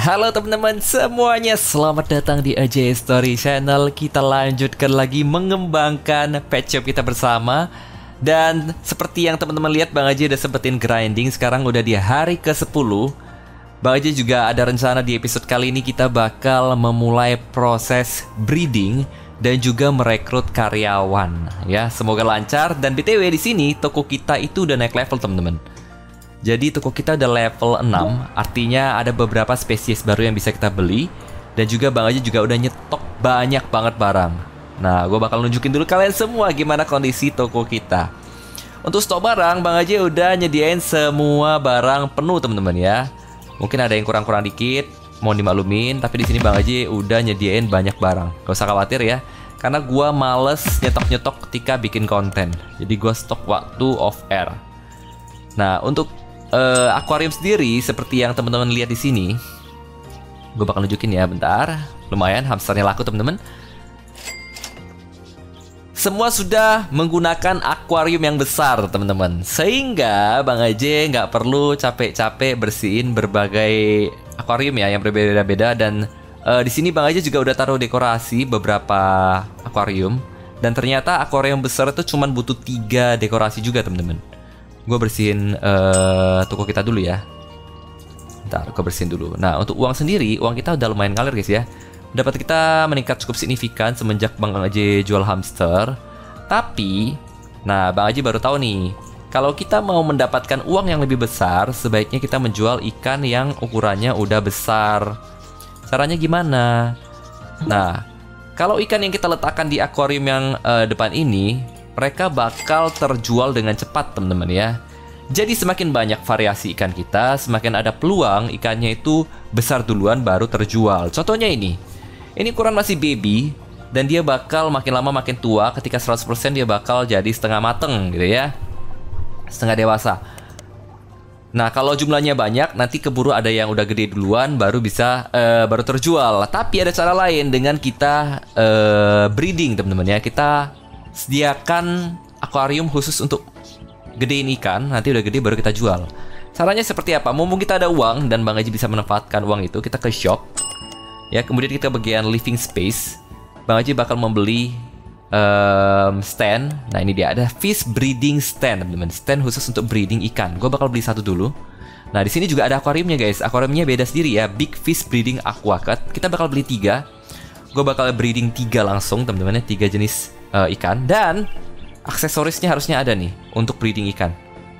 Halo teman-teman semuanya, selamat datang di AJ Story Channel. Kita lanjutkan lagi mengembangkan pet shop kita bersama. Dan seperti yang teman-teman lihat, Bang Aji udah sempetin grinding. Sekarang udah di hari ke-10. Bang Aji juga ada rencana di episode kali ini kita bakal memulai proses breeding dan juga merekrut karyawan. Ya, semoga lancar. Dan BTW di sini toko kita itu udah naik level teman-teman. Jadi toko kita udah level 6, artinya ada beberapa spesies baru yang bisa kita beli. Dan juga Bang Aji juga udah nyetok banyak banget barang. Nah, gue bakal nunjukin dulu kalian semua gimana kondisi toko kita. Untuk stok barang, Bang Aji udah nyediain semua barang penuh teman-teman ya. Mungkin ada yang kurang-kurang dikit, mau dimaklumin. Tapi di sini Bang Aji udah nyediain banyak barang. Gak usah khawatir ya, karena gue males nyetok-nyetok ketika bikin konten. Jadi gue stok waktu off air. Nah, untuk akuarium sendiri seperti yang teman-teman lihat di sini, gue bakal nunjukin ya, bentar. Lumayan hamsternya laku teman-teman. Semua sudah menggunakan akuarium yang besar teman-teman, sehingga Bang Aji nggak perlu capek-capek bersihin berbagai akuarium ya yang berbeda-beda. Dan di sini Bang Aji juga udah taruh dekorasi beberapa akuarium. Dan ternyata akuarium besar itu cuma butuh 3 dekorasi juga teman-teman. Gue bersihin toko kita dulu ya. Bentar, gue bersihin dulu. Nah, untuk uang sendiri, uang kita udah lumayan ngalir guys ya. Dapat kita meningkat cukup signifikan semenjak Bang Aji jual hamster. Tapi, nah Bang Aji baru tahu nih, kalau kita mau mendapatkan uang yang lebih besar, sebaiknya kita menjual ikan yang ukurannya udah besar. Caranya gimana? Nah, kalau ikan yang kita letakkan di akuarium yang depan ini, mereka bakal terjual dengan cepat teman-teman ya. Jadi semakin banyak variasi ikan kita, semakin ada peluang ikannya itu besar duluan baru terjual. Contohnya ini ukuran masih baby, dan dia bakal makin lama makin tua. Ketika 100% dia bakal jadi setengah mateng gitu ya, setengah dewasa. Nah, kalau jumlahnya banyak, nanti keburu ada yang udah gede duluan baru bisa baru terjual. Tapi ada cara lain dengan kita breeding teman-teman ya. Kita sediakan akuarium khusus untuk gedein ikan. Nanti udah gede baru kita jual. Caranya seperti apa? Mumpung kita ada uang dan Bang Aji bisa manfaatkan uang itu, kita ke shop ya. Kemudian kita bagian living space, Bang Aji bakal membeli stand. Nah, ini dia, ada fish breeding stand teman-teman. Stand khusus untuk breeding ikan. Gue bakal beli satu dulu. Nah, di sini juga ada akuariumnya guys. Akuariumnya beda sendiri ya, Big Fish Breeding Aquacat. Kita bakal beli 3. Gue bakal breeding 3 langsung teman-teman ya, 3 jenis ikan. Dan aksesorisnya harusnya ada nih untuk breeding ikan.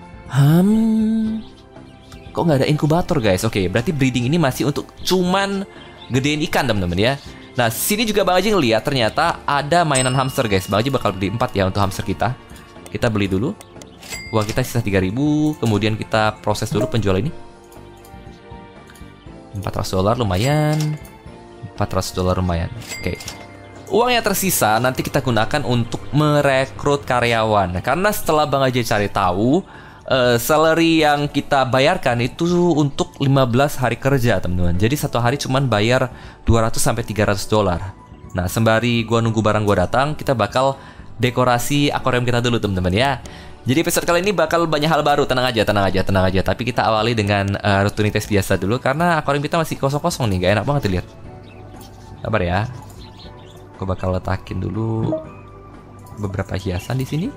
Kok nggak ada inkubator guys? Oke, berarti breeding ini masih untuk cuman gedein ikan teman-teman ya. Nah, sini juga Bang Aji ngeliat ternyata ada mainan hamster guys. Bang Aji bakal beli 4 ya untuk hamster kita. Kita beli dulu. Uang kita sisa 3.000. Kemudian kita proses dulu penjual ini. $400 lumayan. $400 lumayan. Oke. Uang yang tersisa nanti kita gunakan untuk merekrut karyawan. Karena setelah Bang Aji cari tahu, salary yang kita bayarkan itu untuk 15 hari kerja teman-teman. Jadi satu hari cuman bayar $200-300. Nah, sembari gua nunggu barang gua datang, kita bakal dekorasi akuarium kita dulu teman-teman ya. Jadi episode kali ini bakal banyak hal baru. Tenang aja. Tapi kita awali dengan rutinitas biasa dulu, karena akuarium kita masih kosong-kosong nih, gak enak banget dilihat. Sabar ya. Gue bakal letakin dulu beberapa hiasan di sini.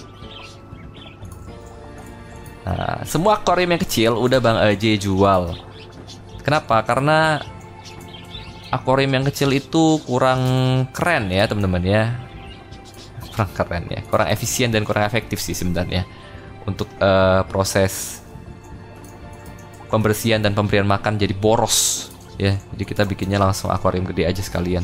Nah, semua akuarium yang kecil udah Bang Aji jual. Kenapa? Karena akuarium yang kecil itu kurang keren ya teman-teman ya. Kurang efisien dan kurang efektif sih sebenarnya untuk proses pembersihan dan pemberian makan, jadi boros ya. Jadi kita bikinnya langsung akuarium gede aja sekalian.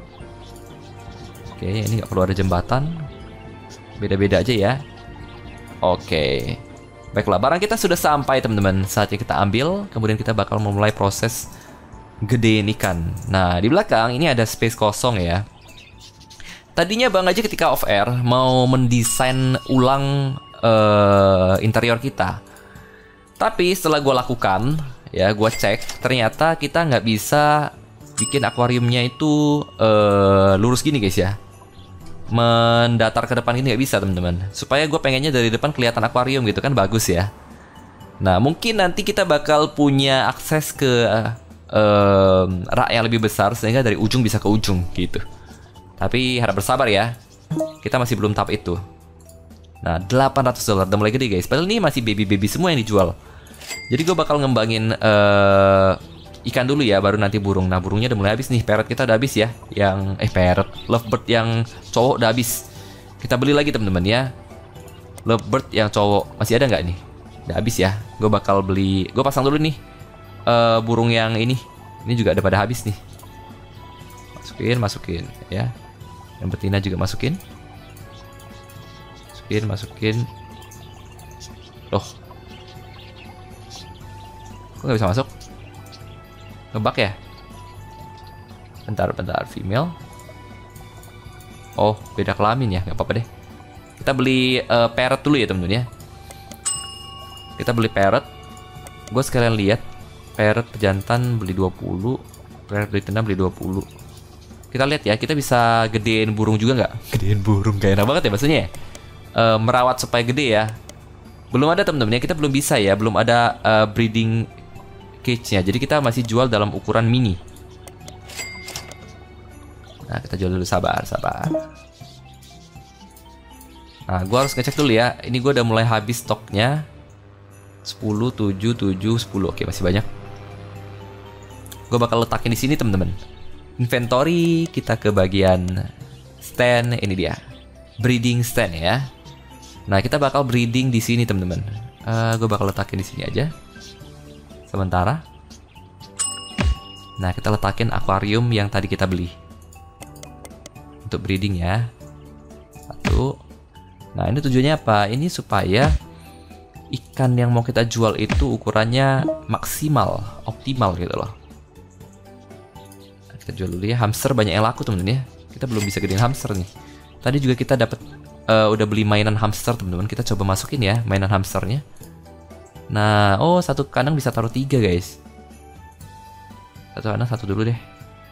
Oke, ini nggak perlu ada jembatan. Beda-beda aja ya. Oke. Baiklah, barang kita sudah sampai teman-teman. Saatnya kita ambil. Kemudian kita bakal memulai proses gedein ikan. Nah, di belakang ini ada space kosong ya. Tadinya Bang Aji ketika off air mau mendesain ulang interior kita. Tapi setelah gue lakukan ya, gue cek, ternyata kita nggak bisa bikin akuariumnya itu lurus gini guys ya. Mendatar ke depan ini nggak bisa teman-teman. Supaya gue pengennya dari depan kelihatan akuarium gitu kan, bagus ya. Nah, mungkin nanti kita bakal punya akses ke rak yang lebih besar sehingga dari ujung bisa ke ujung gitu. Tapi harap bersabar ya. Kita masih belum tahap itu. Nah, $800 udah mulai gede guys. Padahal ini masih baby-baby semua yang dijual. Jadi gue bakal ngembangin ikan dulu ya, baru nanti burung. Nah, burungnya udah mulai habis nih. Parrot kita udah habis ya. Parrot, lovebird yang cowok udah habis. Kita beli lagi teman-teman ya. Lovebird yang cowok masih ada nggak nih? Udah habis ya. Gue bakal beli. Gue pasang dulu nih burung yang ini. Ini juga udah pada habis nih. Masukin ya. Yang betina juga masukin. Masukin. Loh, kok nggak bisa masuk? Ngebug ya? Bentar, female. Oh, beda kelamin ya, nggak apa-apa deh. Kita beli parrot dulu ya temen-temen ya. Kita beli parrot. Gue sekalian lihat parrot pejantan beli 20, parrot betina beli 20. Kita lihat ya, kita bisa gedein burung juga nggak? Gedein burung, gak enak banget ya maksudnya ya? Merawat supaya gede ya. Belum ada temen-temen ya, kita belum bisa ya, belum ada breeding cage-nya. Jadi kita masih jual dalam ukuran mini. Nah, kita jual dulu, sabar. Nah, gue harus ngecek dulu ya. Ini gue udah mulai habis stoknya. 10, 7, 10. Oke, masih banyak. Gue bakal letakin di sini temen-temen. Inventory, kita ke bagian stand. Ini dia, breeding stand ya. Nah, kita bakal breeding di sini temen-temen. Gue bakal letakin di sini aja. Sementara. Nah, kita letakin akuarium yang tadi kita beli. Untuk breeding ya. 1. Nah, ini tujuannya apa? Ini supaya ikan yang mau kita jual itu ukurannya maksimal, optimal gitu loh. Nah, kita jual dulu ya. Hamster banyak yang laku temen-temen ya. Kita belum bisa gedein hamster nih. Tadi juga kita dapat udah beli mainan hamster teman-teman. Kita coba masukin ya mainan hamsternya. Nah, satu kandang bisa taruh 3 guys. Satu kandang satu dulu deh.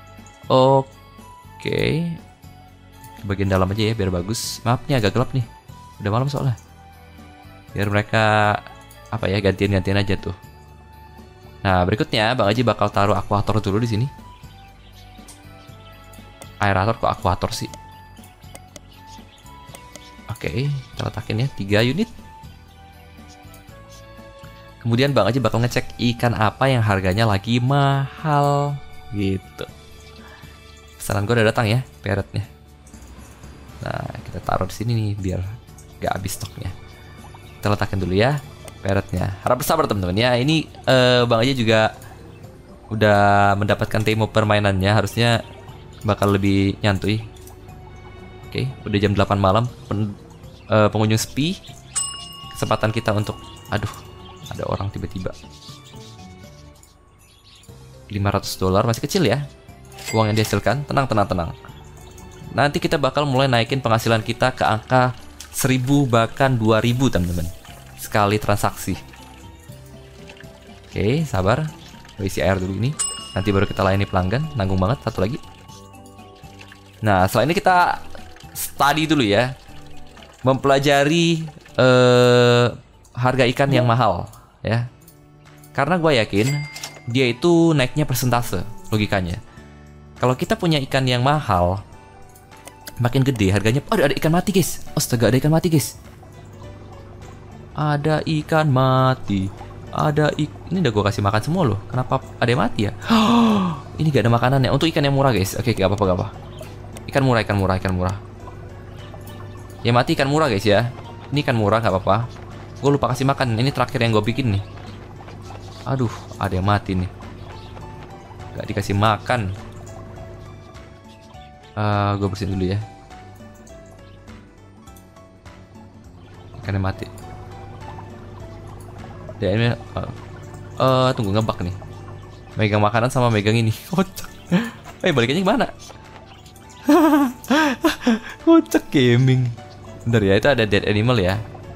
Oke. Ke bagian dalam aja ya biar bagus. Maaf nih agak gelap nih. Udah malam soalnya. Biar mereka gantian-gantian aja tuh. Nah, berikutnya Bang Aji bakal taruh aquator dulu di sini. Aerator kok aquator sih? Oke, kita letakin ya 3 unit. Kemudian Bang Aji bakal ngecek ikan apa yang harganya lagi mahal gitu. Pesanan gue udah datang ya, parrotnya. Nah, kita taruh di sini nih biar gak habis stoknya. Kita letakin dulu ya parrotnya. Harap bersabar teman-teman ya. Ini Bang Aji juga udah mendapatkan tema permainannya, harusnya bakal lebih nyantuy. Oke, udah jam 8 malam. Pengunjung sepi. Kesempatan kita untuk ada orang tiba-tiba. $500 masih kecil ya uang yang dihasilkan. Tenang. Nanti kita bakal mulai naikin penghasilan kita ke angka 1000 bahkan 2000 teman-teman sekali transaksi. Oke, sabar. Isi air dulu ini. Nanti baru kita layani pelanggan. Nanggung banget, satu lagi. Nah, setelah ini kita study dulu ya. Mempelajari harga ikan yang mahal ya. Karena gue yakin dia itu naiknya persentase logikanya. Kalau kita punya ikan yang mahal, makin gede harganya. Ada ikan mati guys. Astaga, ada ikan mati guys. Ada ikan mati. Ini udah gue kasih makan semua loh. Kenapa ada yang mati ya? Ini gak ada makanannya. Untuk ikan yang murah guys. Oke, gak apa-apa. Ikan murah. Ya mati ikan murah guys ya. Ini ikan murah gak apa-apa. Gue lupa kasih makan. Ini terakhir yang gue bikin nih. Aduh, ada yang mati nih. Gak dikasih makan. Gue bersihin dulu ya. Ikan yang mati. Dan tunggu ngebug nih. Megang makanan sama megang ini. Kocak. Balikannya gimana? Kocak gaming. Bentar ya, itu ada dead animal ya.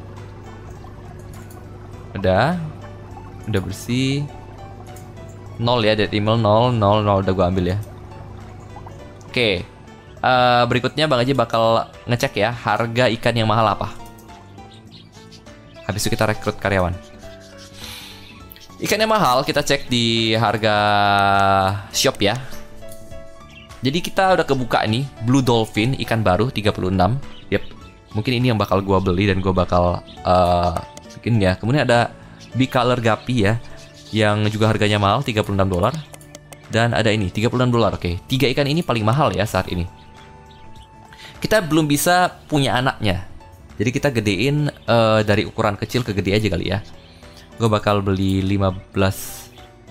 Udah bersih. 0 ya, dead animal 0 udah gua ambil ya. Oke. Berikutnya Bang Aji bakal ngecek ya harga ikan yang mahal apa. Habis itu kita rekrut karyawan. Ikannya mahal, kita cek di harga shop ya. Jadi kita udah kebuka nih, Blue Dolphin, ikan baru 36. Yep. Mungkin ini yang bakal gua beli dan gua bakal bikin ya. Kemudian ada Bicolor Guppy ya, yang juga harganya mahal, $36. Dan ada ini, $36. Oke, 3 ikan ini paling mahal ya saat ini. Kita belum bisa punya anaknya. Jadi kita gedein dari ukuran kecil ke gede aja kali ya. Gue bakal beli 15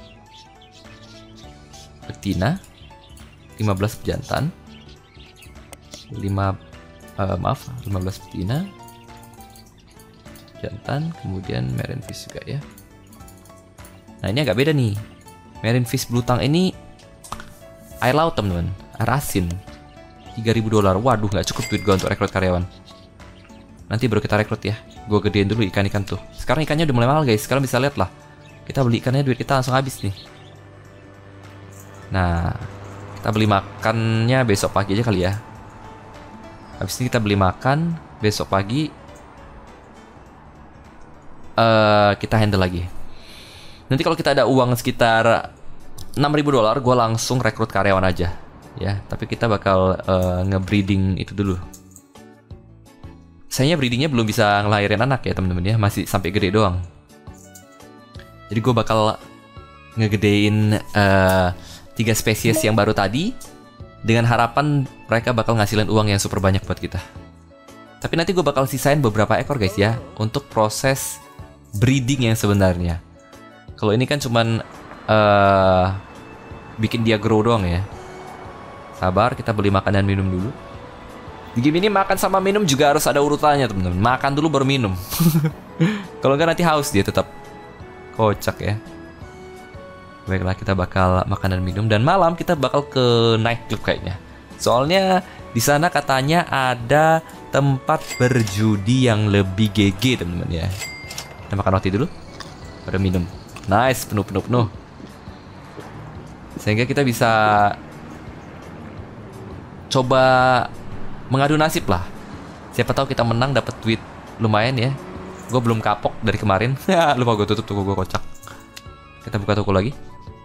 betina, 15 jantan, 15 betina, jantan, kemudian marine fish juga ya. Nah ini agak beda nih. Marine fish blue tang ini air laut teman-teman, air asin. $3.000. Waduh, nggak cukup duit gue untuk rekrut karyawan. Nanti baru kita rekrut ya. Gue gedein dulu ikan-ikan tuh. Sekarang ikannya udah mulai mahal guys. Sekarang bisa lihat lah. Kita beli ikannya, duit kita langsung habis nih. Nah, kita beli makannya besok pagi aja kali ya. Habis ini kita beli makan, besok pagi kita handle lagi. Nanti kalau kita ada uang sekitar $6.000, gue langsung rekrut karyawan aja. Ya, tapi kita bakal nge-breeding itu dulu. Sayangnya breedingnya belum bisa ngelahirin anak ya teman-teman ya, masih sampai gede doang. Jadi gue bakal ngegedein 3 spesies yang baru tadi dengan harapan mereka bakal ngasilin uang yang super banyak buat kita. Tapi nanti gue bakal sisain beberapa ekor guys ya untuk proses breeding yang sebenarnya. Kalau ini kan cuman bikin dia grow doang ya. Sabar, kita beli makan dan minum dulu. Di game ini makan sama minum juga harus ada urutannya teman-teman. Makan dulu baru minum. Kalau nggak nanti haus dia tetap. Kocak ya. Baiklah, kita bakal makan dan minum. Dan malam kita bakal ke nightclub kayaknya. Soalnya di sana katanya ada tempat berjudi yang lebih GG teman-teman ya. Kita makan roti dulu. Baru minum. Nice, penuh. Sehingga kita bisa coba mengadu nasib lah. Siapa tahu kita menang dapat duit lumayan ya. Gue belum kapok dari kemarin. Lupa gue tutup toko gue, kocak. Kita buka toko lagi.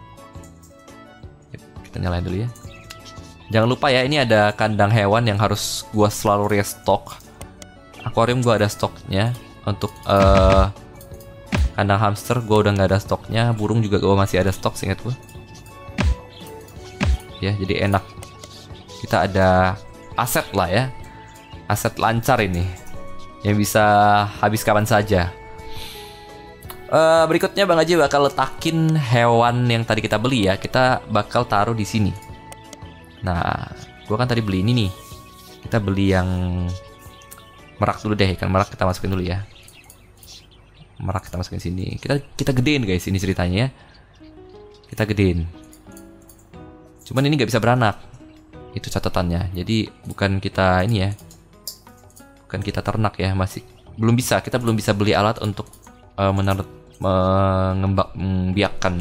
Kita nyalain dulu ya. Jangan lupa ya, ini ada kandang hewan yang harus gue selalu restock. Akuarium gue ada stoknya. Untuk kandang hamster gue udah nggak ada stoknya. Burung juga gue masih ada stok seingat gue. Ya, jadi enak. Kita ada aset lah ya. Aset lancar ini yang bisa habis kapan saja. Berikutnya Bang Haji bakal letakin hewan yang tadi kita beli ya. Kita bakal taruh di sini. Nah, gua kan tadi beli ini nih. Kita beli yang merak dulu deh. Ikan merak kita masukin dulu ya. Merak kita masukin sini. Kita gedein guys ini ceritanya ya. Kita gedein. Cuman ini nggak bisa beranak. Itu catatannya. Jadi bukan kita ini ya. Bukan kita ternak ya, masih belum bisa. Kita belum bisa beli alat untuk membiakkan.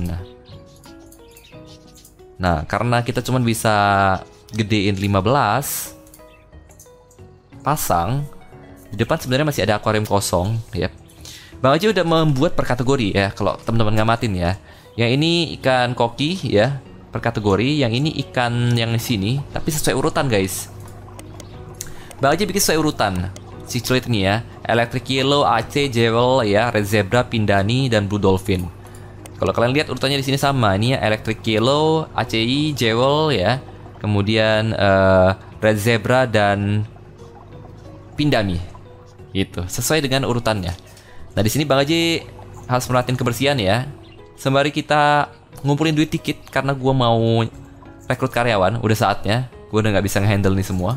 Nah, karena kita cuma bisa gedein 15 pasang, di depan sebenarnya masih ada akuarium kosong ya. Bang Haji udah membuat per kategori ya, kalau teman-teman ngamatin ya. Yang ini ikan koki ya, per kategori. Yang ini ikan yang di sini, tapi sesuai urutan guys. Bang Haji bikin sesuai urutan. Si Cichlids ini ya, Electric Yellow, AC, Jewel ya, Red Zebra, Pindani, dan Blue Dolphin. Kalau kalian lihat urutannya di sini sama, ini ya Electric Yellow, ACI, Jewel ya, kemudian Red Zebra dan Pindani. Gitu, sesuai dengan urutannya. Nah di sini Bang Haji harus merhatiin kebersihan ya. Sembari kita ngumpulin duit dikit karena gue mau rekrut karyawan, udah saatnya. Gue udah nggak bisa ngehandle nih semua.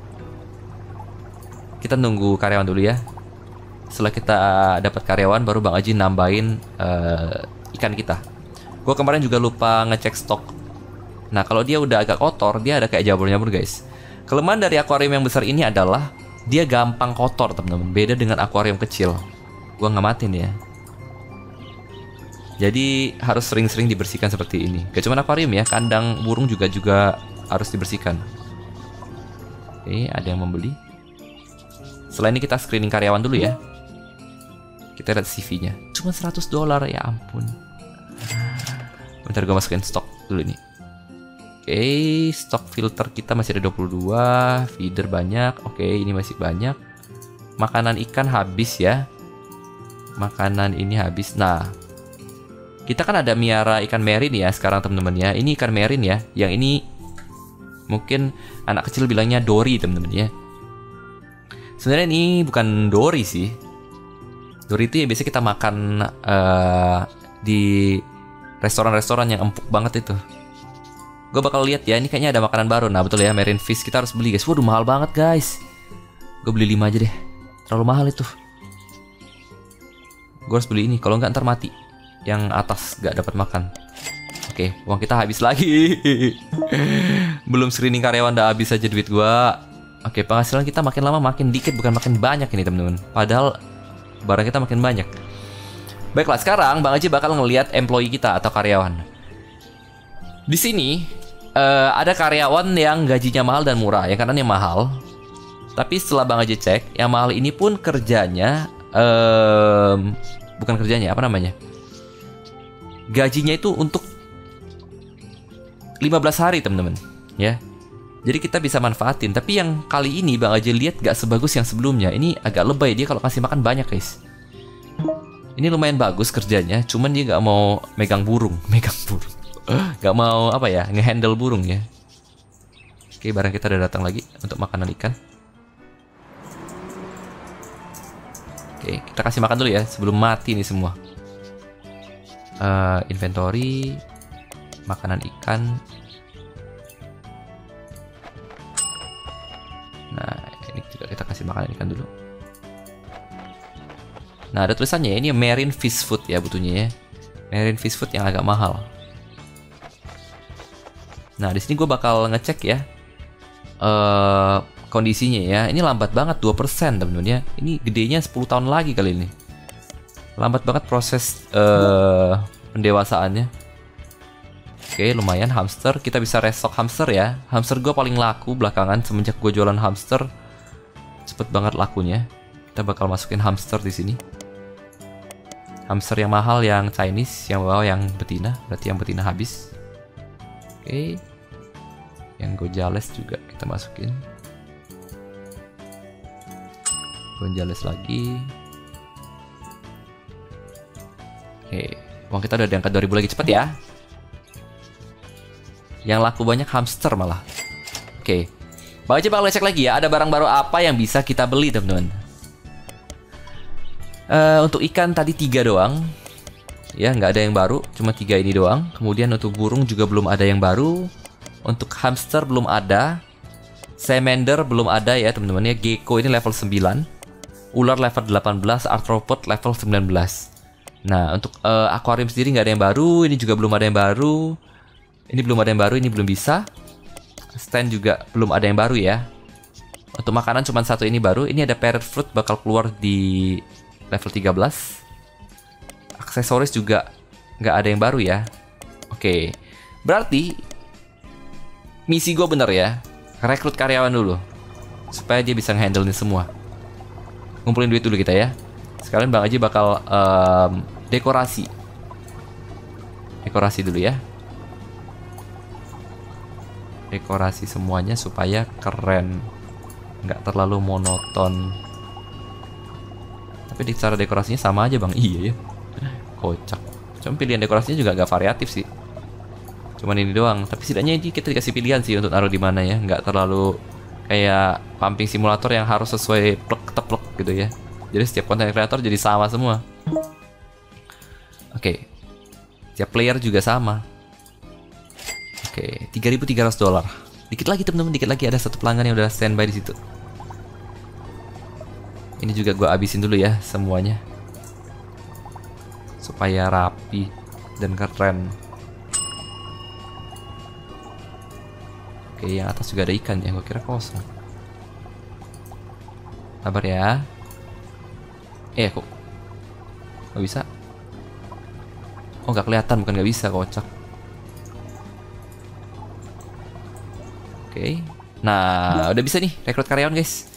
Kita nunggu karyawan dulu ya. Setelah kita dapat karyawan, baru Bang Haji nambahin ikan kita. Gue kemarin juga lupa ngecek stok. Nah kalau dia udah agak kotor, dia ada kayak jamur-jamur guys. Kelemahan dari akuarium yang besar ini adalah dia gampang kotor teman-teman. Beda dengan akuarium kecil. Gue ngamatin ya. Jadi harus sering-sering dibersihkan seperti ini. Gak cuma akuarium ya, kandang burung juga harus dibersihkan. Oke, ada yang membeli. Setelah ini kita screening karyawan dulu ya. Kita lihat CV-nya. Cuma $100 ya ampun. Bentar gue masukin stok dulu nih. Oke, stok filter kita masih ada 22, feeder banyak. Oke, ini masih banyak. Makanan ikan habis ya. Makanan ini habis. Nah, kita kan ada miara ikan merin ya sekarang teman-teman ya. Ini ikan merin ya. Yang ini mungkin anak kecil bilangnya Dory teman-teman ya. Sebenarnya ini bukan Dory sih. Dory itu ya biasa kita makan di restoran-restoran yang empuk banget itu. Gue bakal lihat ya, ini kayaknya ada makanan baru. Nah betul ya, marine fish kita harus beli guys. Waduh mahal banget guys. Gue beli 5 aja deh. Terlalu mahal itu. Gue harus beli ini, kalau nggak ntar mati. Yang atas nggak dapat makan. Oke, uang kita habis lagi. Belum screening karyawan udah habis aja duit gue. Oke, penghasilan kita makin lama makin dikit, bukan makin banyak ini teman-teman. Padahal barang kita makin banyak. Baiklah, sekarang Bang Aji bakal ngelihat employee kita atau karyawan. Di sini ada karyawan yang gajinya mahal dan murah. Yang kanan yang mahal. Tapi setelah Bang Aji cek, yang mahal ini pun kerjanya bukan kerjanya, apa namanya? Gajinya itu untuk 15 hari teman-teman, ya. Jadi kita bisa manfaatin. Tapi yang kali ini Bang Aji lihat gak sebagus yang sebelumnya. Ini agak lebay, dia kalau kasih makan banyak guys. Ini lumayan bagus kerjanya, cuman dia gak mau megang burung. Gak mau apa ya, ngehandle burung ya. Oke, barang kita udah datang lagi untuk makanan ikan. Oke, kita kasih makan dulu ya sebelum mati nih semua. Inventory, makanan ikan. Nah, ini juga kita kasih makanan ikan dulu. Nah, ada tulisannya ya, ini marine fish food ya butuhnya ya. Marine fish food yang agak mahal. Nah, di sini gue bakal ngecek ya kondisinya ya. Ini lambat banget 2% teman-teman ya. Ini gedenya 10 tahun lagi kali ini. Lambat banget proses pendewasaannya. Oke, lumayan hamster. Kita bisa restock hamster ya. Hamster gue paling laku belakangan semenjak gue jualan hamster. Cepet banget lakunya. Kita bakal masukin hamster di sini. Hamster yang mahal yang Chinese, yang bawah yang betina. Berarti yang betina habis. Oke. Yang Gonzales juga kita masukin. Gonzales lagi. Oke, uang kita udah di angka 2000 lagi, cepet ya. Yang laku banyak hamster malah. Oke, Bang Aji bakal cek lagi ya, ada barang baru apa yang bisa kita beli teman-teman. Untuk ikan tadi 3 doang. Ya, nggak ada yang baru, cuma 3 ini doang. Kemudian untuk burung juga belum ada yang baru. Untuk hamster belum ada. Salamander belum ada ya teman-teman ya. Gecko ini level 9. Ular level 18, arthropod level 19. Nah, untuk akuarium sendiri nggak ada yang baru. Ini juga belum ada yang baru. Ini belum ada yang baru, ini belum bisa. Stand juga belum ada yang baru ya. Untuk makanan cuma 1 ini baru. Ini ada parrot fruit bakal keluar di level 13. Aksesoris juga nggak ada yang baru ya. Oke, berarti misi gue bener ya. Rekrut karyawan dulu supaya dia bisa nge-handle ini semua. Ngumpulin duit dulu kita ya. Sekalian Bang Aji bakal dekorasi. Dekorasi dulu ya. Dekorasi semuanya supaya keren, nggak terlalu monoton. Tapi cara dekorasinya sama aja Bang. Iya ya, kocak. Cuma pilihan dekorasinya juga agak variatif sih. Cuman ini doang. Tapi setidaknya ini kita dikasih pilihan sih untuk naruh di mana ya. Nggak terlalu kayak pumping simulator yang harus sesuai plek-teplek gitu ya. Jadi setiap konten kreator jadi sama semua. Oke, setiap player juga sama. Oke, $3.300. Dikit lagi teman-teman, dikit lagi ada 1 pelanggan yang udah standby di situ. Ini juga gue abisin dulu ya semuanya, supaya rapi dan keren. Oke, yang atas juga ada ikan ya, gue kira kosong. Sabar ya. Kok nggak bisa? Oh, nggak kelihatan, bukan nggak bisa, kocak. Oke, nah udah bisa nih rekrut karyawan guys.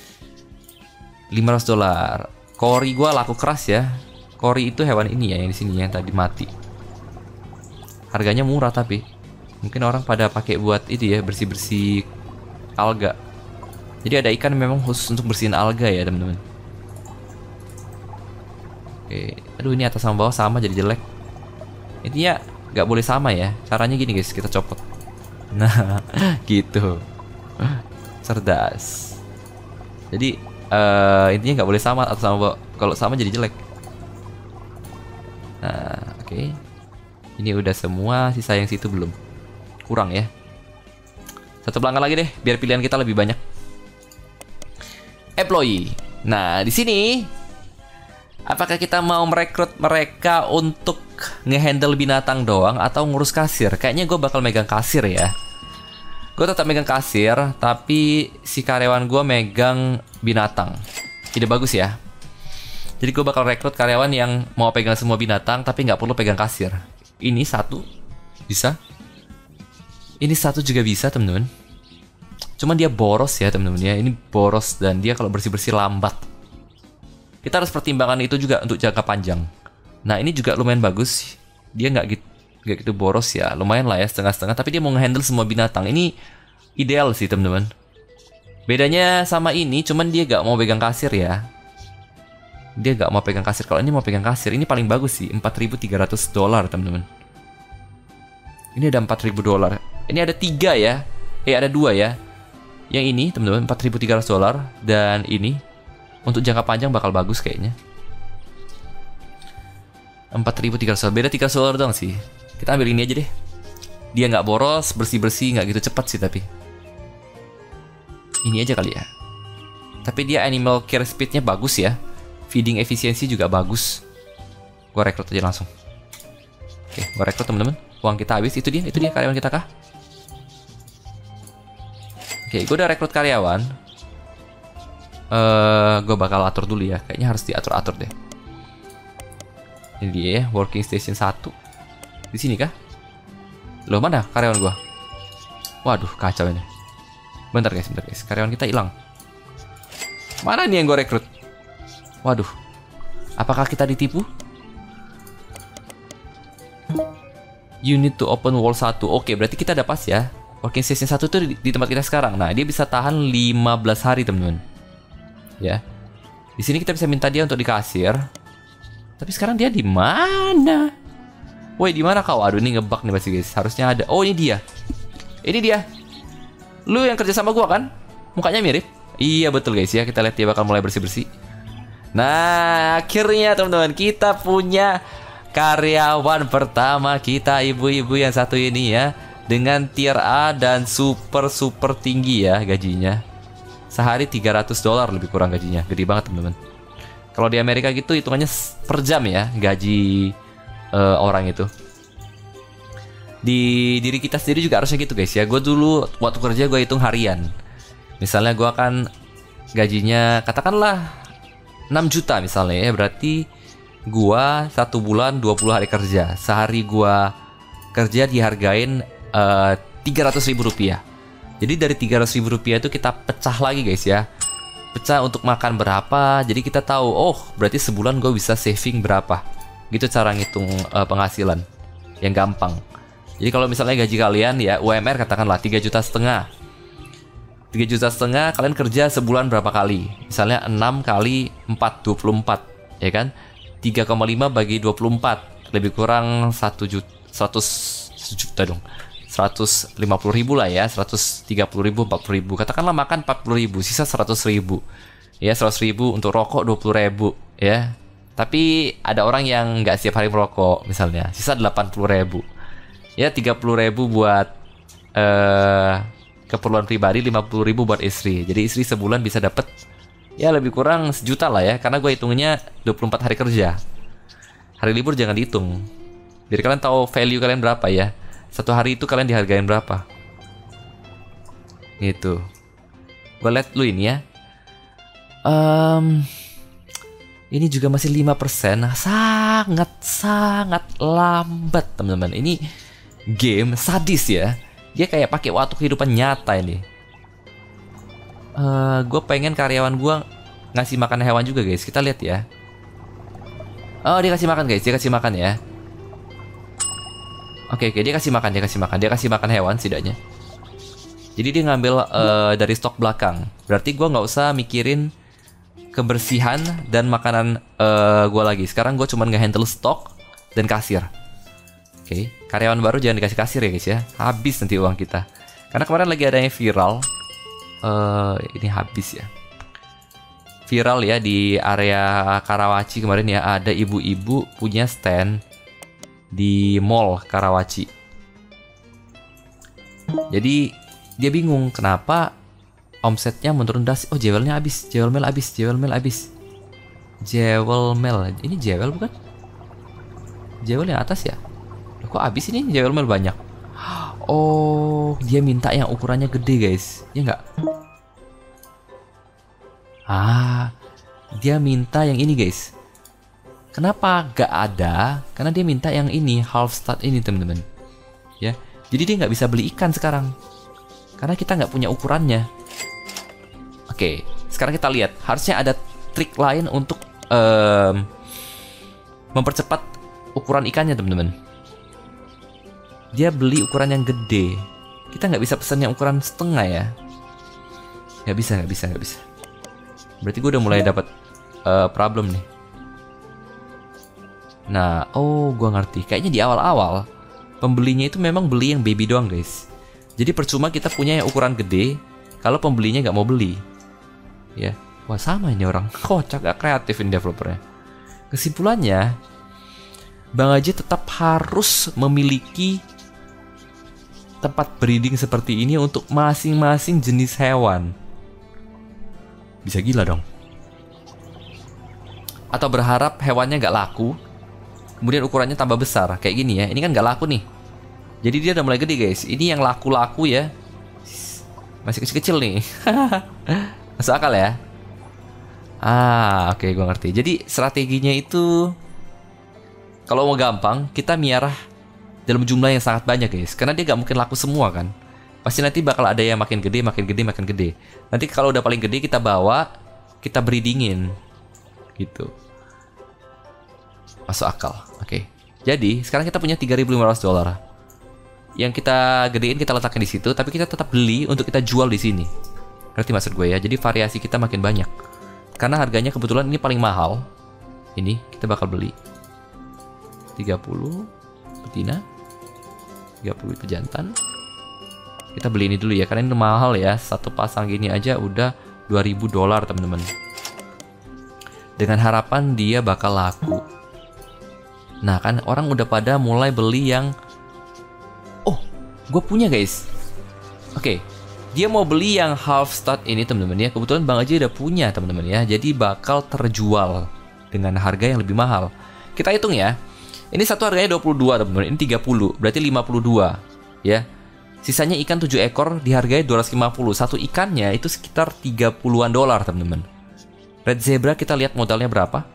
$500. Kori gua laku keras ya. Kori itu hewan ini ya yang di sini yang tadi mati. Harganya murah tapi mungkin orang pada pakai buat itu ya, bersih-bersih alga. Jadi ada ikan memang khusus untuk bersihin alga ya teman-teman. Oke, aduh ini atas sama bawah sama jadi jelek. Intinya nggak boleh sama ya. Caranya gini guys, kita copot. Nah, gitu. Cerdas. Jadi intinya nggak boleh sama atas sama bawah. Kalau sama jadi jelek. Nah, oke. Ini udah semua, sisa yang situ belum. Kurang ya. Satu pelanggan lagi deh, biar pilihan kita lebih banyak. Employee. Nah, di sini apakah kita mau merekrut mereka untuk ngehandle binatang doang atau ngurus kasir? Kayaknya gue bakal megang kasir ya. Gue tetap megang kasir, tapi si karyawan gue megang binatang. Ide bagus ya. Jadi gue bakal rekrut karyawan yang mau pegang semua binatang, tapi nggak perlu pegang kasir. Ini satu bisa. Ini satu juga bisa temen-temen. Cuman dia boros ya temen-temen ya. Ini boros dan dia kalau bersih-bersih lambat. Kita harus pertimbangkan itu juga untuk jangka panjang. Nah ini juga lumayan bagus. Dia nggak gitu boros ya. Lumayan lah ya, setengah-setengah. Tapi dia mau nge-handle semua binatang. Ini ideal sih teman-teman. Bedanya sama ini, cuman dia nggak mau pegang kasir ya. Dia nggak mau pegang kasir. Kalau ini mau pegang kasir, ini paling bagus sih. $4.300 teman-teman. Ini ada $4.000. Ini ada 3 ya. Ada 2 ya. Yang ini teman-teman $4.300 dan ini untuk jangka panjang bakal bagus kayaknya. $4.300, beda $300 doang sih. Kita ambil ini aja deh. Dia nggak boros, bersih-bersih, nggak gitu cepat sih tapi. Ini aja kali ya. Tapi dia animal care speednya bagus ya. Feeding efisiensi juga bagus. Gua rekrut aja langsung. Oke, gua rekrut teman-teman. Uang kita habis, itu dia karyawan kita kah? Oke, gue udah rekrut karyawan. Gue bakal atur dulu ya. Kayaknya harus diatur-atur deh. Ini dia ya, working station 1. Di sini kah? Loh, mana karyawan gue? Waduh, kacau ini. Bentar guys. Karyawan kita hilang. Mana nih yang gue rekrut? Waduh. Apakah kita ditipu? You need to open wall 1. Oke, berarti kita ada pas ya. Working station 1 tuh di tempat kita sekarang. Nah, dia bisa tahan 15 hari, teman-teman. Ya. Di sini kita bisa minta dia untuk di kasir. Tapi sekarang dia di mana? Woi, di mana kau? Aduh, ini ngebug nih pasti, guys. Harusnya ada. Oh, ini dia. Ini dia. Lu yang kerja sama gua kan? Mukanya mirip. Iya, betul, guys ya. Kita lihat dia bakal mulai bersih-bersih. Nah, akhirnya teman-teman kita punya karyawan pertama kita, ibu-ibu yang satu ini ya. Dengan tier A dan super tinggi ya gajinya. Sehari $300 lebih kurang gajinya. Gede banget teman-teman. Kalau di Amerika gitu hitungannya per jam ya gaji orang itu. Di diri kita sendiri juga harusnya gitu guys ya. Gue dulu waktu kerja gue hitung harian. Misalnya gue akan gajinya katakanlah 6 juta misalnya ya. Berarti gue 1 bulan 20 hari kerja. Sehari gue kerja dihargain Rp300.000. Jadi dari Rp300.000 itu kita pecah lagi guys ya. Pecah untuk makan berapa. Jadi kita tahu, oh berarti sebulan gue bisa saving berapa. Gitu cara ngitung penghasilan. Yang gampang. Jadi kalau misalnya gaji kalian ya UMR katakanlah 3,5 juta. 3,5 juta kalian kerja sebulan berapa kali? Misalnya 6 kali 4, 24 ya kan? 3,5 bagi 24 lebih kurang 1 juta, 100 juta dong. 150.000 lah ya, 130.000, 40.000. Katakanlah makan 40.000, sisa 100.000. Ya, 100.000 untuk rokok 20.000 ya. Tapi ada orang yang nggak setiap hari merokok misalnya, sisa 80.000. Ya, 30.000 buat keperluan pribadi, 50.000 buat istri. Jadi istri sebulan bisa dapat ya lebih kurang sejuta lah ya, karena gue hitungnya 24 hari kerja. Hari libur jangan dihitung. Biar kalian tahu value kalian berapa ya. Satu hari itu kalian dihargain berapa. Gitu. Gue liat lu ini ya. Ini juga masih 5%. Sangat lambat teman-teman. Ini game sadis ya. Dia kayak pakai waktu kehidupan nyata ini. Gue pengen karyawan gue ngasih makan hewan juga guys. Kita lihat ya. Oh dia kasih makan guys. Dia kasih makan ya. Oke, dia kasih makan, dia kasih makan hewan setidaknya. Jadi dia ngambil dari stok belakang. Berarti gue nggak usah mikirin kebersihan dan makanan gue lagi. Sekarang gue cuma nge-handle stok dan kasir. Oke, karyawan baru jangan dikasih kasir ya guys ya. Habis nanti uang kita. Karena kemarin lagi ada yang viral. Ini habis ya. Viral ya di area Karawaci kemarin ya. Ada ibu-ibu punya stand di mall Karawaci. Jadi dia bingung kenapa omsetnya menurun drastis. Oh, jewelnya habis, jewel mel habis. Jewel mel. Ini jewel bukan? Jewel yang atas ya? Loh, kok habis ini jewel mel banyak? Oh, dia minta yang ukurannya gede guys. Ya nggak? Dia minta yang ini guys. Kenapa gak ada? Karena dia minta yang ini, half stud ini teman-teman. Ya, jadi dia nggak bisa beli ikan sekarang. Karena kita nggak punya ukurannya. Oke, sekarang kita lihat. Harusnya ada trik lain untuk mempercepat ukuran ikannya teman-teman. Dia beli ukuran yang gede. Kita nggak bisa pesan yang ukuran setengah ya. Nggak bisa. Berarti gue udah mulai dapat problem nih. Nah, gue ngerti. Kayaknya di awal-awal pembelinya itu memang beli yang baby doang guys. Jadi percuma kita punya yang ukuran gede kalau pembelinya nggak mau beli. Ya, wah sama ini orang. Kocak, gak kreatif ini developernya. Kesimpulannya, Bang Haji tetap harus memiliki tempat breeding seperti ini untuk masing-masing jenis hewan. Bisa gila dong. Atau berharap hewannya nggak laku, kemudian ukurannya tambah besar kayak gini ya. Ini kan nggak laku nih. Jadi dia udah mulai gede guys. Ini yang laku-laku ya. Masih kecil-kecil nih. Masuk akal ya. Oke, gue ngerti. Jadi strateginya itu, kalau mau gampang, kita miarah dalam jumlah yang sangat banyak guys. Karena dia nggak mungkin laku semua kan. Pasti nanti bakal ada yang makin gede. Nanti kalau udah paling gede kita bawa, kita breedingin gitu. Masuk akal. Oke. Jadi sekarang kita punya $3.500. Yang kita gedein kita letakkan di situ, tapi kita tetap beli untuk kita jual di sini. Ngerti maksud gue ya? Jadi variasi kita makin banyak. Karena harganya kebetulan ini paling mahal. Ini kita bakal beli 30 betina, 30 pejantan. Kita beli ini dulu ya, karena ini mahal ya. Satu pasang gini aja udah $2.000 teman-teman. Dengan harapan dia bakal laku. Nah kan orang udah pada mulai beli yang, gue punya guys. Oke, dia mau beli yang half stud ini teman-teman ya. Kebetulan Bang Haji udah punya teman-teman ya. Jadi bakal terjual dengan harga yang lebih mahal. Kita hitung ya. Ini satu harganya 22 teman-teman. Ini 30, berarti 52 ya. Sisanya ikan 7 ekor dihargai 250. Satu ikannya itu sekitar $30-an teman-teman. Red Zebra kita lihat modalnya berapa.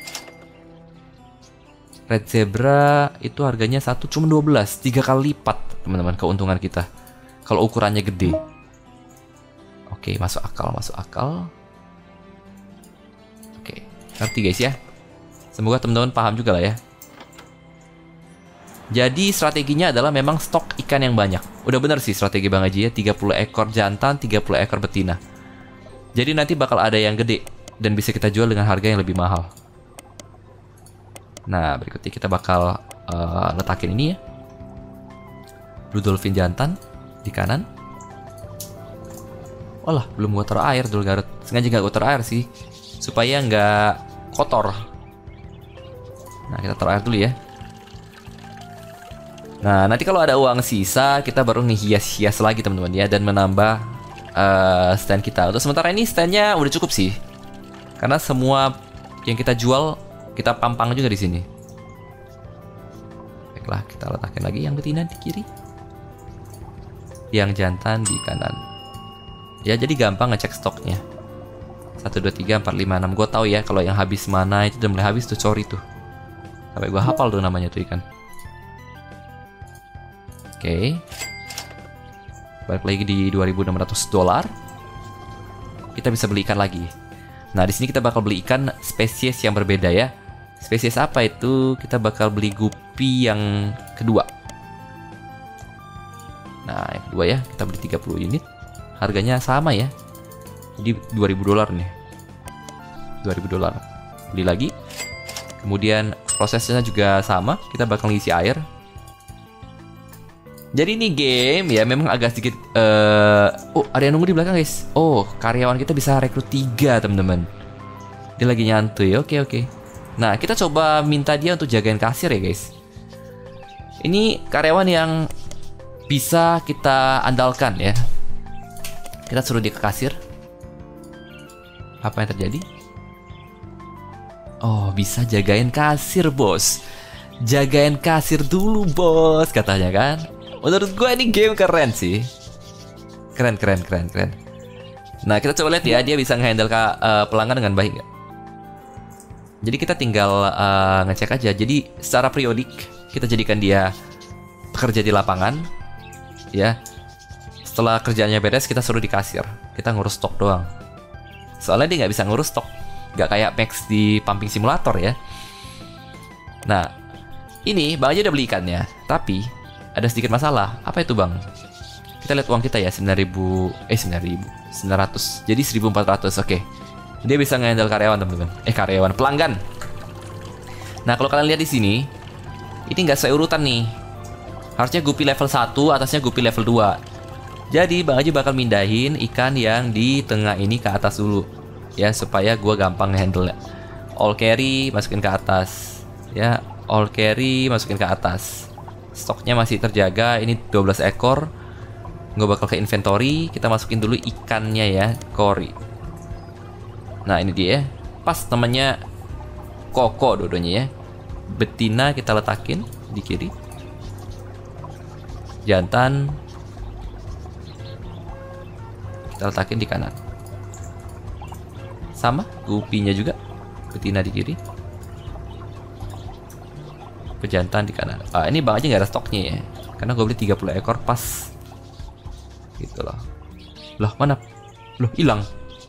Red Zebra itu harganya satu cuma 12, 3 kali lipat teman-teman keuntungan kita kalau ukurannya gede. Oke, masuk akal. Oke, ngerti guys ya. Semoga teman-teman paham juga lah ya. Jadi strateginya adalah memang stok ikan yang banyak. Udah bener sih strategi Bang Haji ya, 30 ekor jantan, 30 ekor betina. Jadi nanti bakal ada yang gede dan bisa kita jual dengan harga yang lebih mahal. Nah, berikutnya kita bakal letakin ini ya. Blue Dolphin jantan di kanan. Walah, belum gua taruh air dulu Garut. Sengaja nggak gua taruh air sih, supaya nggak kotor. Nah, kita taruh air dulu ya. Nah, nanti kalau ada uang sisa, kita baru ngehias-hias lagi teman-teman ya, dan menambah stand kita. Untuk sementara ini standnya udah cukup sih, karena semua yang kita jual kita pampang juga di sini. Baiklah, kita letakkan lagi yang betina di kiri, yang jantan di kanan. Ya, jadi gampang ngecek stoknya. 1, 2, 3, 4, 5, 6. Gue tahu ya kalau yang habis mana itu udah mulai habis tuh, sorry tuh. Sampai gue hafal tuh namanya tuh ikan. Oke. Balik lagi di $2.600. Kita bisa beli ikan lagi. Nah, di sini kita bakal beli ikan spesies yang berbeda ya. Spesies apa itu? Kita bakal beli guppy yang kedua. 42 ya. Kita beli 30 unit. Harganya sama ya. Jadi $2.000 nih. $2.000. Beli lagi. Kemudian prosesnya juga sama. Kita bakal ngisi air. Jadi ini game ya memang agak sedikit oh, ada yang nunggu di belakang, guys. Oh, karyawan kita bisa rekrut 3, teman-teman. Dia lagi nyantuy. Oke. Nah, kita coba minta dia untuk jagain kasir ya, guys. Ini karyawan yang bisa kita andalkan ya. Kita suruh dia ke kasir. Apa yang terjadi? Oh, bisa jagain kasir, bos. Jagain kasir dulu, bos, katanya kan. Menurut gue ini game keren sih. Keren. Nah, kita coba lihat ya, dia bisa ngehandle pelanggan dengan baik nggak? Jadi kita tinggal ngecek aja. Jadi secara periodik kita jadikan dia pekerja di lapangan, ya. Setelah kerjanya beres, kita suruh di kasir. Kita ngurus stok doang. Soalnya dia nggak bisa ngurus stok, nggak kayak Max di Pumping Simulator ya. Nah, ini Bang aja udah beli ikannya, tapi ada sedikit masalah. Apa itu, Bang? Kita lihat uang kita ya, 900. Jadi 1.400. Oke. Dia bisa nge-handle karyawan, teman-teman. Karyawan, pelanggan. Nah, kalau kalian lihat di sini, ini nggak sesuai urutan nih. Harusnya gupi level 1, atasnya gupi level 2. Jadi, Bang Haji bakal mindahin ikan yang di tengah ini ke atas dulu. Ya, supaya gua gampang nge-handle. All carry masukin ke atas. Ya, all carry masukin ke atas. Stoknya masih terjaga. Ini 12 ekor. Gue bakal ke inventory. Kita masukin dulu ikannya ya, Cory. Nah, ini dia. Pas namanya Koko dodonya ya. Betina kita letakin di kiri. Jantan kita letakin di kanan. Sama, gupinya juga. Betina di kiri. Pejantan di kanan. Ini Bang aja nggak ada stoknya ya, karena gue beli 30 ekor pas. Gitu loh. Loh, mana? Loh, hilang.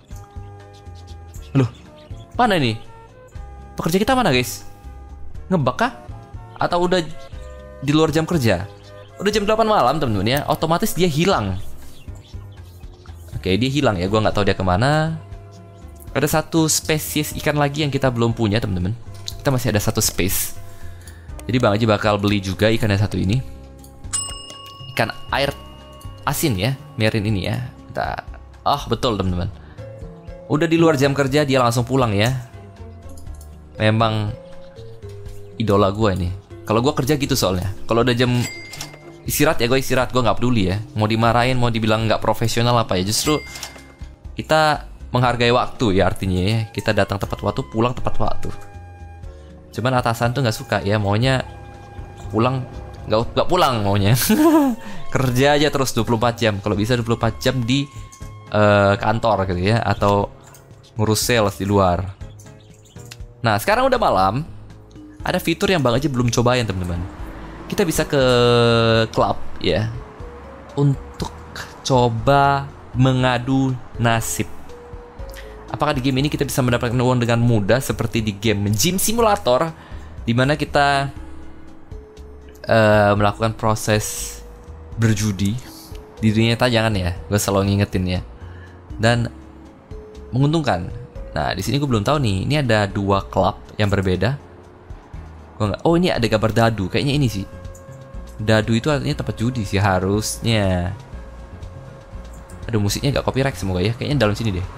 Loh, mana ini? Pekerja kita mana, guys? Ngebug kah? Atau udah di luar jam kerja? Udah jam 8 malam, temen-temen ya. Otomatis dia hilang. Oke, dia hilang ya. Gue nggak tahu dia kemana. Ada satu spesies ikan lagi yang kita belum punya, temen-temen. Kita masih ada satu space. Jadi Bang Haji bakal beli juga ikan yang satu ini. Ikan air asin ya, marine ini ya. Kita, betul teman-teman. Udah di luar jam kerja dia langsung pulang ya. Memang idola gue ini. Kalau gue kerja gitu soalnya. Kalau udah jam istirahat ya gue istirahat, gue nggak peduli ya. Mau dimarahin, mau dibilang nggak profesional apa ya. Justru kita menghargai waktu ya artinya ya. Kita datang tepat waktu, pulang tepat waktu. Cuman atasan tuh nggak suka ya, maunya pulang nggak pulang maunya. Kerja aja terus 24 jam. Kalau bisa 24 jam di kantor gitu ya, atau ngurus sales di luar. Nah, sekarang udah malam. Ada fitur yang Bang aja belum cobain, teman-teman. Kita bisa ke klub ya untuk coba mengadu nasib. Apakah di game ini kita bisa mendapatkan uang dengan mudah seperti di game Gym Simulator, di mana kita melakukan proses berjudi di dunia nyata? Jangan ya, gue selalu ngingetin ya. Dan menguntungkan. Nah, di sini gue belum tahu nih. Ini ada 2 klub yang berbeda. Oh, ini ada gambar dadu. Kayaknya ini sih. Dadu itu artinya tempat judi sih harusnya. Aduh, musiknya gak copyright semoga ya. Kayaknya dalam sini deh.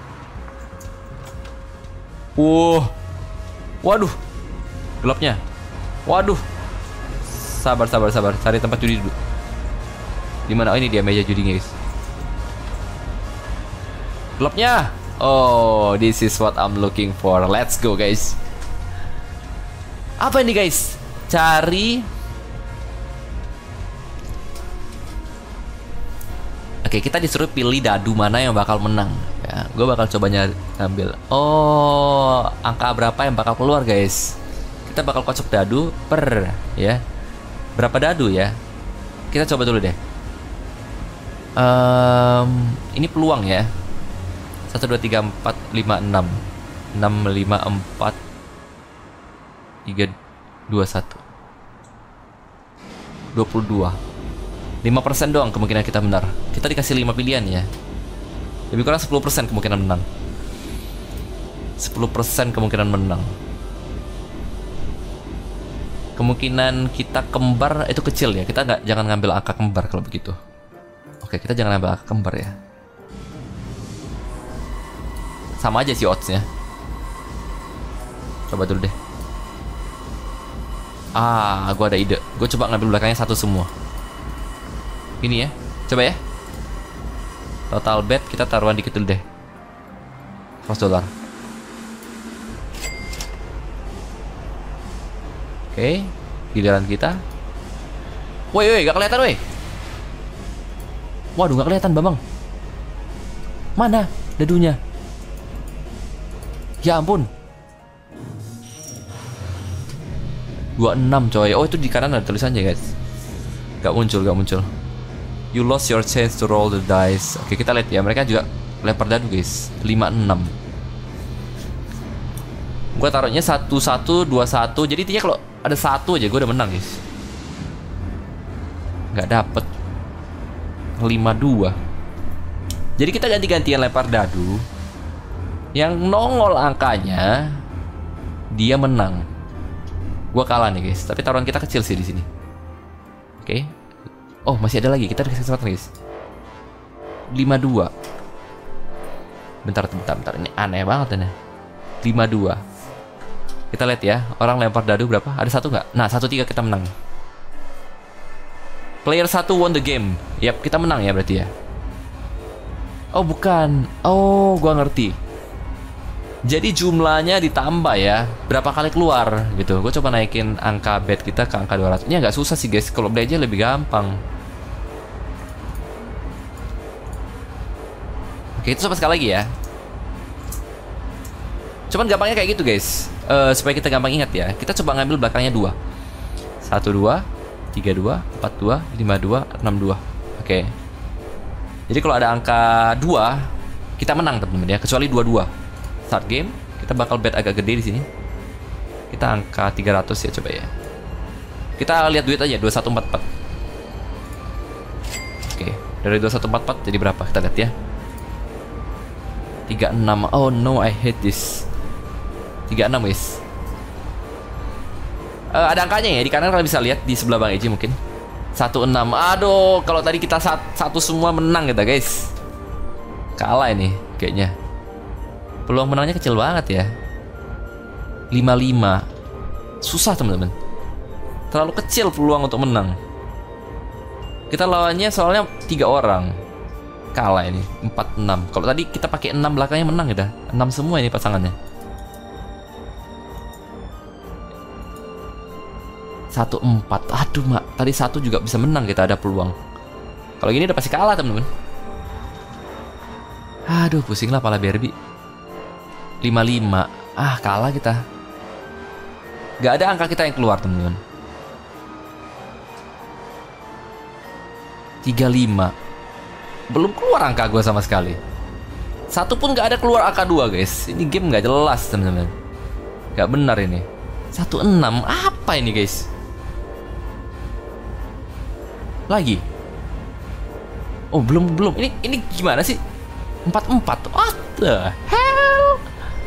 Waduh, gelapnya. Waduh. Sabar. Cari tempat judi dulu. Di mana? Oh, ini dia meja judinya, guys. Gelapnya. Oh, this is what I'm looking for. Let's go, guys. Apa ini, guys? Cari. Oke, kita disuruh pilih dadu mana yang bakal menang. Ya, gue bakal coba ngambil. Oh, angka berapa yang bakal keluar, guys? Kita bakal kocok dadu per ya. Berapa dadu ya? Kita coba dulu deh. Ini peluang ya. 1, 2, 3, 4, 5, 6 6, 5, 4 3, 2, 1 22. 5% doang kemungkinan kita benar. Kita dikasih 5 pilihan ya. Lebih kurang 10% kemungkinan menang. 10% kemungkinan menang. Kemungkinan kita kembar itu kecil ya. Kita jangan ngambil angka kembar kalau begitu. Oke, kita jangan ngambil angka kembar ya. Sama aja sih oddsnya. Coba dulu deh. Gue ada ide. Gue coba ngambil belakangnya satu semua. Ini ya, coba ya. Total bet kita taruhan dikit dulu deh. $100. Oke, giliran kita. Woi, gak kelihatan woi. Waduh, gak kelihatan Bambang. Mana dadunya? Ya ampun. 26 coy. Oh, itu di kanan ada tulisannya guys. Gak muncul. You lost your chance to roll the dice. Oke, kita lihat ya. Mereka juga lempar dadu guys. 56. Gue taruhnya 1-1, 2-1. Jadi intinya kalau ada 1 aja gue udah menang guys. Gak dapet 5-2. Jadi kita ganti-gantian lempar dadu. Yang nongol angkanya dia menang. Gua kalah nih guys. Tapi taruhan kita kecil sih di sini. Oke. Oh, masih ada lagi. Kita dikasih kesempatan guys. 52. Bentar. Ini aneh banget ini. 52. Kita lihat ya. Orang lempar dadu berapa? Ada 1 nggak? Nah, 1-3 kita menang. Player 1 won the game. Yap, kita menang ya berarti ya. Oh, bukan. Oh, gua ngerti. Jadi jumlahnya ditambah ya. Berapa kali keluar gitu. Gue coba naikin angka bet kita ke angka 200. Ini agak susah sih guys. Kalau belajar lebih gampang. Oke, itu coba sekali lagi ya. Cuman gampangnya kayak gitu guys. Supaya kita gampang ingat ya. Kita coba ngambil belakangnya 2. 1-2, 3-2, 4-2, 5-2, 6-2. Oke. Jadi kalau ada angka 2, kita menang teman-teman ya. Kecuali 2-2. Start game. Kita bakal bet agak gede di sini. Kita angka 300 ya coba ya. Kita lihat duit aja 2144. Oke, dari 2144 jadi berapa? Kita lihat ya. 36. Oh no, I hate this. 36 guys. Ada angkanya ya di kanan, kalian bisa lihat di sebelah Bang Eji mungkin. 16. Aduh, kalau tadi kita satu semua menang kita guys. Kalah ini kayaknya. Peluang menangnya kecil banget ya. 55. Susah teman-teman. Terlalu kecil peluang untuk menang. Kita lawannya soalnya 3 orang. Kalah ini 4-6. Kalau tadi kita pakai 6 belakangnya menang ya. 6 semua ini pasangannya. 1-4. Aduh mak, tadi 1 juga bisa menang, kita ada peluang. Kalau gini udah pasti kalah teman-teman. Aduh, pusing lah pala Barbie. 55. Kalah kita. Gak ada angka kita yang keluar teman-teman. 35. Belum keluar angka gue sama sekali. 1 pun gak ada keluar angka 2 guys. Ini game gak jelas teman-teman. Gak benar ini. 16. Apa ini guys? Lagi. Oh belum. Ini gimana sih? 44. What the hell?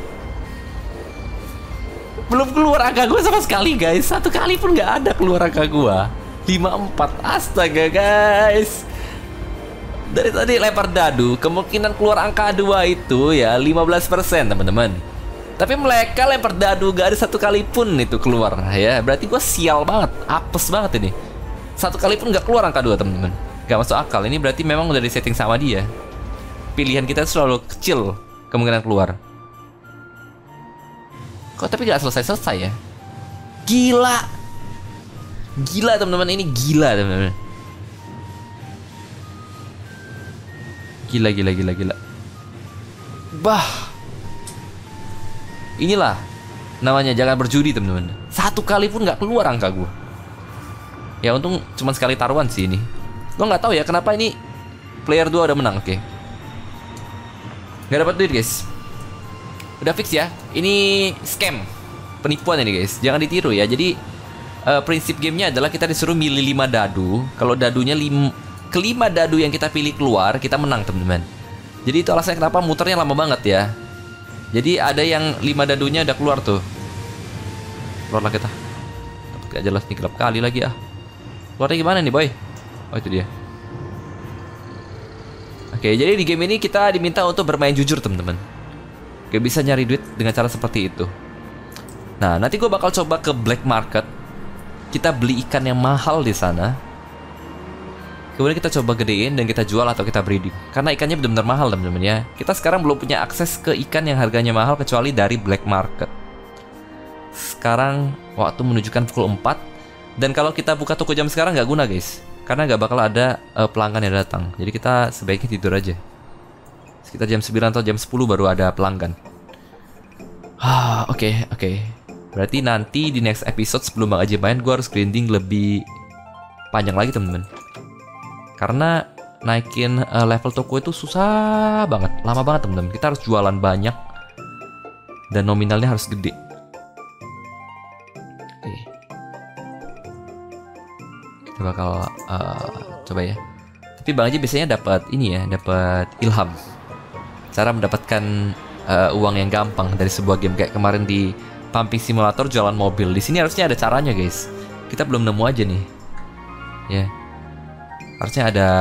Belum keluar angka gue sama sekali guys. 1 kali pun gak ada keluar angka gue. 54. Astaga guys. Dari tadi lempar dadu, kemungkinan keluar angka 2 itu ya 15% teman-teman. Tapi mereka lempar dadu gak ada 1 kali pun itu keluar ya. Berarti gue sial banget, apes banget ini. 1 kali pun gak keluar angka 2 teman-teman. Gak masuk akal. Ini berarti memang udah disetting sama dia. Pilihan kita selalu kecil kemungkinan keluar. Kok tapi gak selesai-selesai ya? Gila. Gila teman-teman, ini gila teman-teman. Gila. Bah. Inilah namanya jangan berjudi teman-teman. 1 kali pun gak keluar angka gue. Ya untung cuma sekali taruhan sih ini. Gue gak tahu ya kenapa ini player 2 udah menang. Oke. Gak dapat duit guys. Udah fix ya. Ini scam, penipuan ini guys. Jangan ditiru ya. Jadi prinsip gamenya adalah kita disuruh milih 5 dadu. Kalau dadunya kelima dadu yang kita pilih keluar, kita menang teman-teman. Jadi itu alasannya kenapa muternya lama banget ya. Jadi ada yang 5 dadunya udah keluar tuh. Keluarlah kita. Gak jelas nih, gelap kali lagi ah. Keluarnya gimana nih boy? Oh itu dia. Oke, jadi di game ini kita diminta untuk bermain jujur teman-teman. Gak bisa nyari duit dengan cara seperti itu. Nah, nanti gue bakal coba ke black market. Kita beli ikan yang mahal di sana. Kemudian kita coba gedein dan kita jual atau kita breeding. Karena ikannya benar-benar mahal teman-teman ya. Kita sekarang belum punya akses ke ikan yang harganya mahal kecuali dari black market. Sekarang waktu menunjukkan pukul 4. Dan kalau kita buka toko jam sekarang nggak guna guys. Karena nggak bakal ada pelanggan yang datang. Jadi kita sebaiknya tidur aja. Sekitar jam 9 atau jam 10 baru ada pelanggan. Oke. Berarti nanti di next episode sebelum Bang Aji main, gue harus grinding lebih panjang lagi teman-teman. Karena naikin level toko itu susah banget, lama banget teman-teman. Kita harus jualan banyak dan nominalnya harus gede. Oke. Kita bakal coba ya. Tapi Bang Aji biasanya dapat ini ya, dapat ilham. Cara mendapatkan uang yang gampang dari sebuah game kayak kemarin di Pumping Simulator jualan mobil. Di sini harusnya ada caranya guys. Kita belum nemu aja nih. Ya. Harusnya ada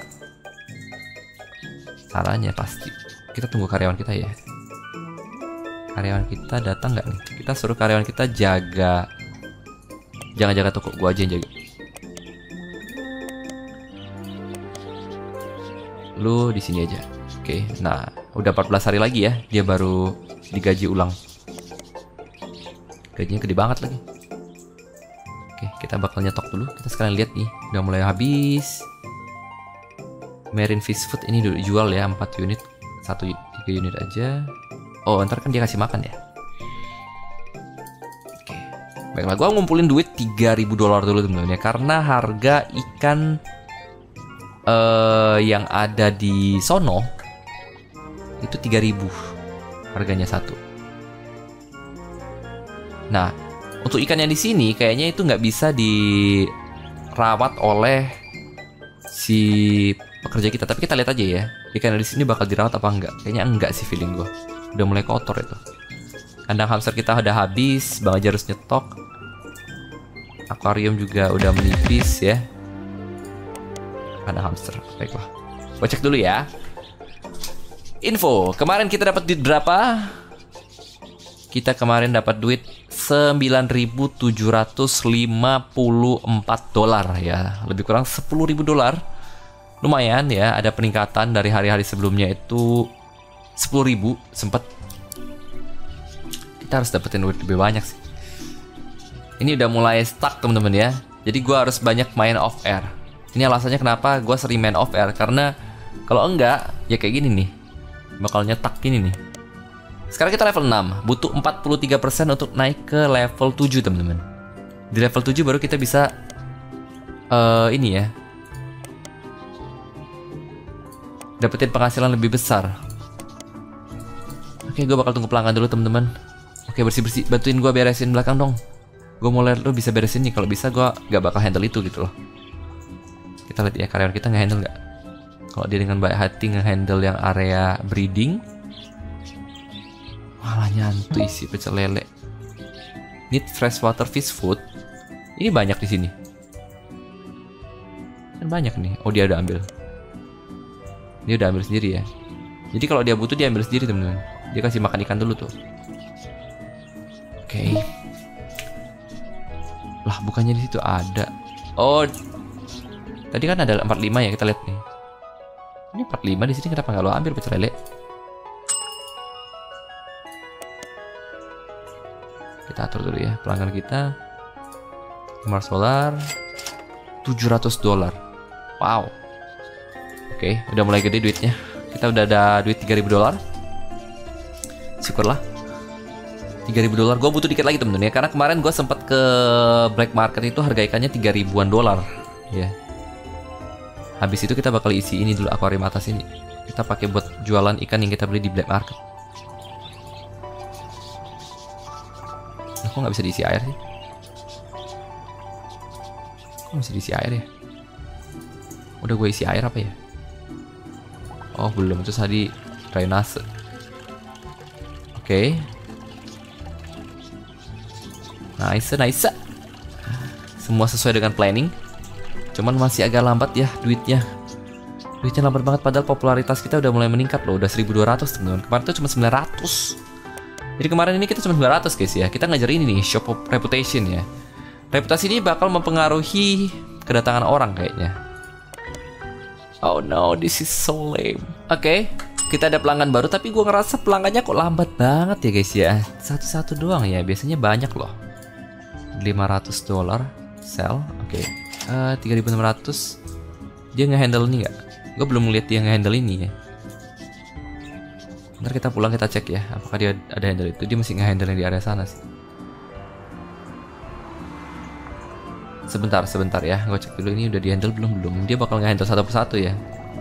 caranya pasti. Kita tunggu karyawan kita ya. Karyawan kita datang nggak nih? Kita suruh karyawan kita jaga. Jangan jaga toko, gua aja yang jaga. Lu di sini aja. Oke, nah udah 14 hari lagi ya. Dia baru digaji ulang. Gajinya gede banget lagi. Oke, kita bakal nyetok dulu. Kita sekarang lihat nih, udah mulai habis. Marine Fish Food ini dulu jual ya, 4 unit. 3 unit aja. Oh, ntar kan dia kasih makan ya. Oke. Baiklah, gua ngumpulin duit $3.000 dulu teman-teman ya. Karena harga ikan yang ada di sono itu 3.000 harganya satu. Nah, untuk ikan yang di sini kayaknya itu nggak bisa dirawat oleh si pekerja kita. Tapi kita lihat aja ya, ikan yang di sini bakal dirawat apa enggak? Kayaknya enggak sih feeling gue. Udah mulai kotor itu. Kandang hamster kita udah habis, Bang aja harus nyetok. Akuarium juga udah menipis ya. Kandang hamster, baiklah. Gue cek dulu ya. Info, kemarin kita dapat duit berapa? Kita kemarin dapat duit $9.754 ya, lebih kurang $10.000. Lumayan ya, ada peningkatan dari hari-hari sebelumnya itu 10.000 sempet. Kita harus dapetin duit lebih banyak sih. Ini udah mulai stuck teman-teman ya. Jadi gue harus banyak main off air. Ini alasannya kenapa gue sering main off air, karena kalau enggak ya kayak gini nih, bakal nyetak gini nih. Sekarang kita level 6, butuh 43% untuk naik ke level 7 teman-teman. Di level 7 baru kita bisa ini ya, dapetin penghasilan lebih besar. Oke, gue bakal tunggu pelanggan dulu teman-teman. Oke, bersih-bersih, bantuin gue beresin belakang dong. Gue mau lihat lo bisa beresin nih. Kalau bisa gue gak bakal handle itu gitu loh. Kita lihat ya, karyawan kita nge-handle gak? Kalau dia dengan baik hati nge-handle yang area breeding, malah nyantuy si pecel lele. Need freshwater fish food. Ini banyak di sini. Kan banyak nih. Oh, dia udah ambil. Dia udah ambil sendiri ya. Jadi kalau dia butuh dia ambil sendiri teman-teman. Dia kasih makan ikan dulu tuh. Oke. Lah, bukannya di situ ada. Oh. Tadi kan ada 45 ya, kita lihat nih. Ini 45 di sini, kenapa nggak lo ambil pecel lele? Kita atur dulu ya pelanggan kita. $500, $700. Wow. Oke, udah mulai gede duitnya. Kita udah ada duit $3.000. Syukurlah. $3.000. Gue butuh dikit lagi temen-temen ya, karena kemarin gue sempat ke black market itu harga ikannya $3.000-an ya. Habis itu kita bakal isi ini dulu, akuarium atas ini. Kita pakai buat jualan ikan yang kita beli di black market. Nah, kok nggak bisa diisi air sih? Kok masih diisi air ya? Udah gue isi air apa ya? Oh belum, itu tadi drainase. Oke. Nice. Semua sesuai dengan planning. Cuman masih agak lambat ya duitnya. Duitnya lambat banget, padahal popularitas kita udah mulai meningkat loh. Udah 1200 teman-teman. Kemarin tuh cuma 900. Jadi kemarin ini kita cuma 900 guys ya. Kita ngajar ini nih, shop of reputation ya. Reputasi ini bakal mempengaruhi kedatangan orang kayaknya. Oh no, this is so lame. Oke, kita ada pelanggan baru, tapi gue ngerasa pelanggannya kok lambat banget ya guys ya. Satu-satu doang ya, biasanya banyak loh. $500 sell, oke. 3.600. Dia nge-handle ini nggak? Gue belum ngeliat dia nge-handle ini ya. Ntar kita pulang kita cek ya, apakah dia ada handle itu. Dia masih nge-handle yang di area sana sih. Sebentar ya, gue cek dulu ini udah di-handle belum. Dia bakal nge-handle satu persatu ya.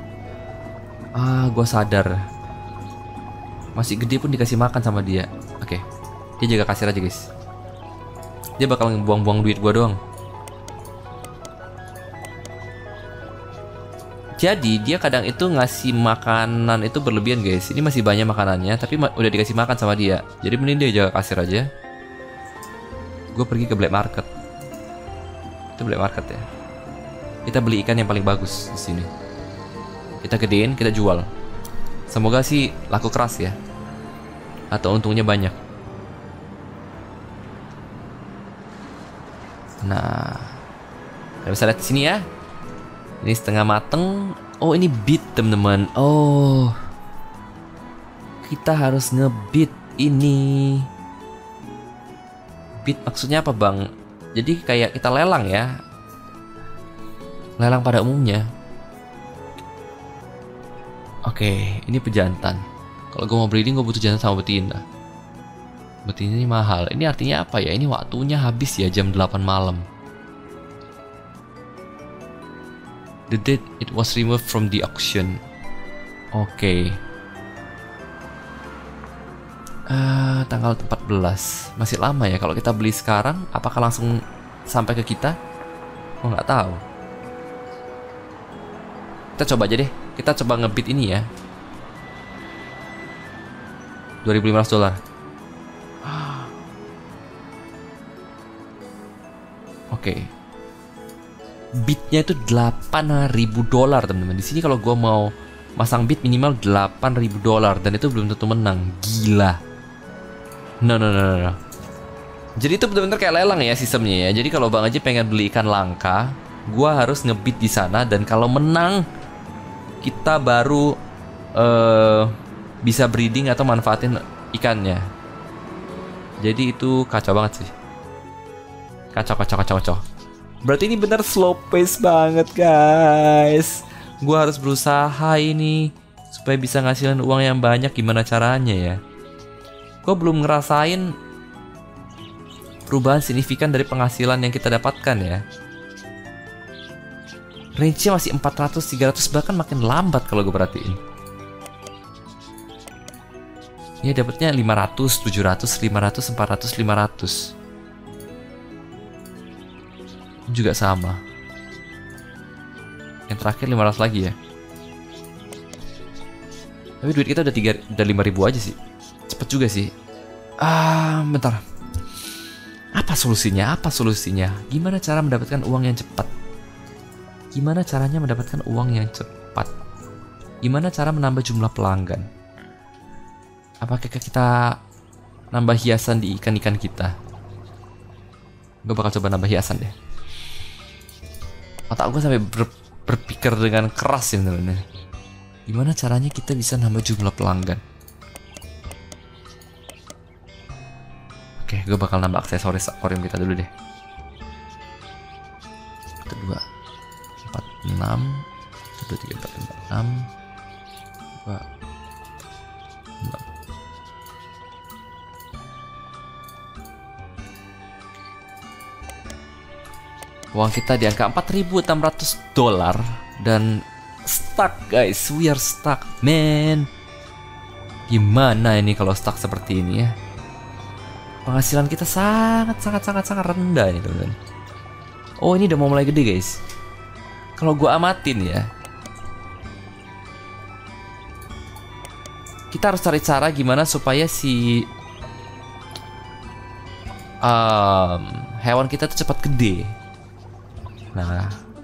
Gue sadar. Masih gede pun dikasih makan sama dia. Oke, dia jaga kasir aja guys. Dia bakal ngebuang-buang duit gue doang. Jadi dia kadang itu ngasih makanan itu berlebihan guys. Ini masih banyak makanannya, tapi udah dikasih makan sama dia. Jadi mending dia jaga kasir aja. Gue pergi ke black market. Itu black market ya. Kita beli ikan yang paling bagus di sini. Kita gedein, kita jual. Semoga sih laku keras ya. Atau untungnya banyak. Nah, kita bisa lihat di sini ya. Ini setengah mateng. Oh, ini beat teman-teman. Oh, kita harus ngebeat ini. Beat maksudnya apa bang? Jadi kayak kita lelang ya. Lelang pada umumnya. Oke, ini pejantan. Kalau gue mau breeding, gue butuh jantan sama betina. Betina ini mahal. Ini artinya apa ya? Ini waktunya habis ya, jam 8 malam. The date it was removed from the auction. Oke. Tanggal 14. Masih lama ya. Kalau kita beli sekarang, apakah langsung sampai ke kita? Oh, nggak tahu. Kita coba aja deh. Kita coba ngebit ini ya. $2.500. Oke. Bitnya itu $8.000 teman-teman. Di sini kalau gue mau masang bit minimal $8.000 dan itu belum tentu menang. Gila. No. Jadi itu benar-benar kayak lelang ya sistemnya ya. Jadi kalau Bang Aji pengen beli ikan langka, gue harus ngebit di sana dan kalau menang kita baru bisa breeding atau manfaatin ikannya. Jadi itu kacau banget sih. Kacau. Berarti ini benar slow pace banget guys. Gua harus berusaha ini supaya bisa ngasilin uang yang banyak. Gimana caranya ya? Gua belum ngerasain perubahan signifikan dari penghasilan yang kita dapatkan ya. Range-nya masih 400, 300, bahkan makin lambat kalau gue perhatiin. Ya dapatnya 500, 700, 500, 400, 500. Juga sama. Yang terakhir 500 lagi ya. Tapi duit kita udah 5.000 aja sih. Cepet juga sih. Bentar. Apa solusinya? Gimana cara mendapatkan uang yang cepat? Gimana caranya mendapatkan uang yang cepat? Gimana cara menambah jumlah pelanggan? Apakah kita nambah hiasan di ikan-ikan kita? Gue bakal coba nambah hiasan deh. Otak gue sampai berpikir dengan keras ya bener-bener. Gimana caranya kita bisa nambah jumlah pelanggan? Oke, gue bakal nambah aksesoris akuarium kita dulu deh. 1, 2, 4, 6 1, 2, 3, 4, 5, 6 2, 6. Uang kita di angka $4.600 dan stuck guys, we are stuck man. Gimana ini kalau stuck seperti ini ya? Penghasilan kita sangat rendah ini teman-teman. Oh, ini udah mau mulai gede guys. Kalau gua amatin ya, kita harus cari cara gimana supaya si hewan kita tuh cepat gede. Nah,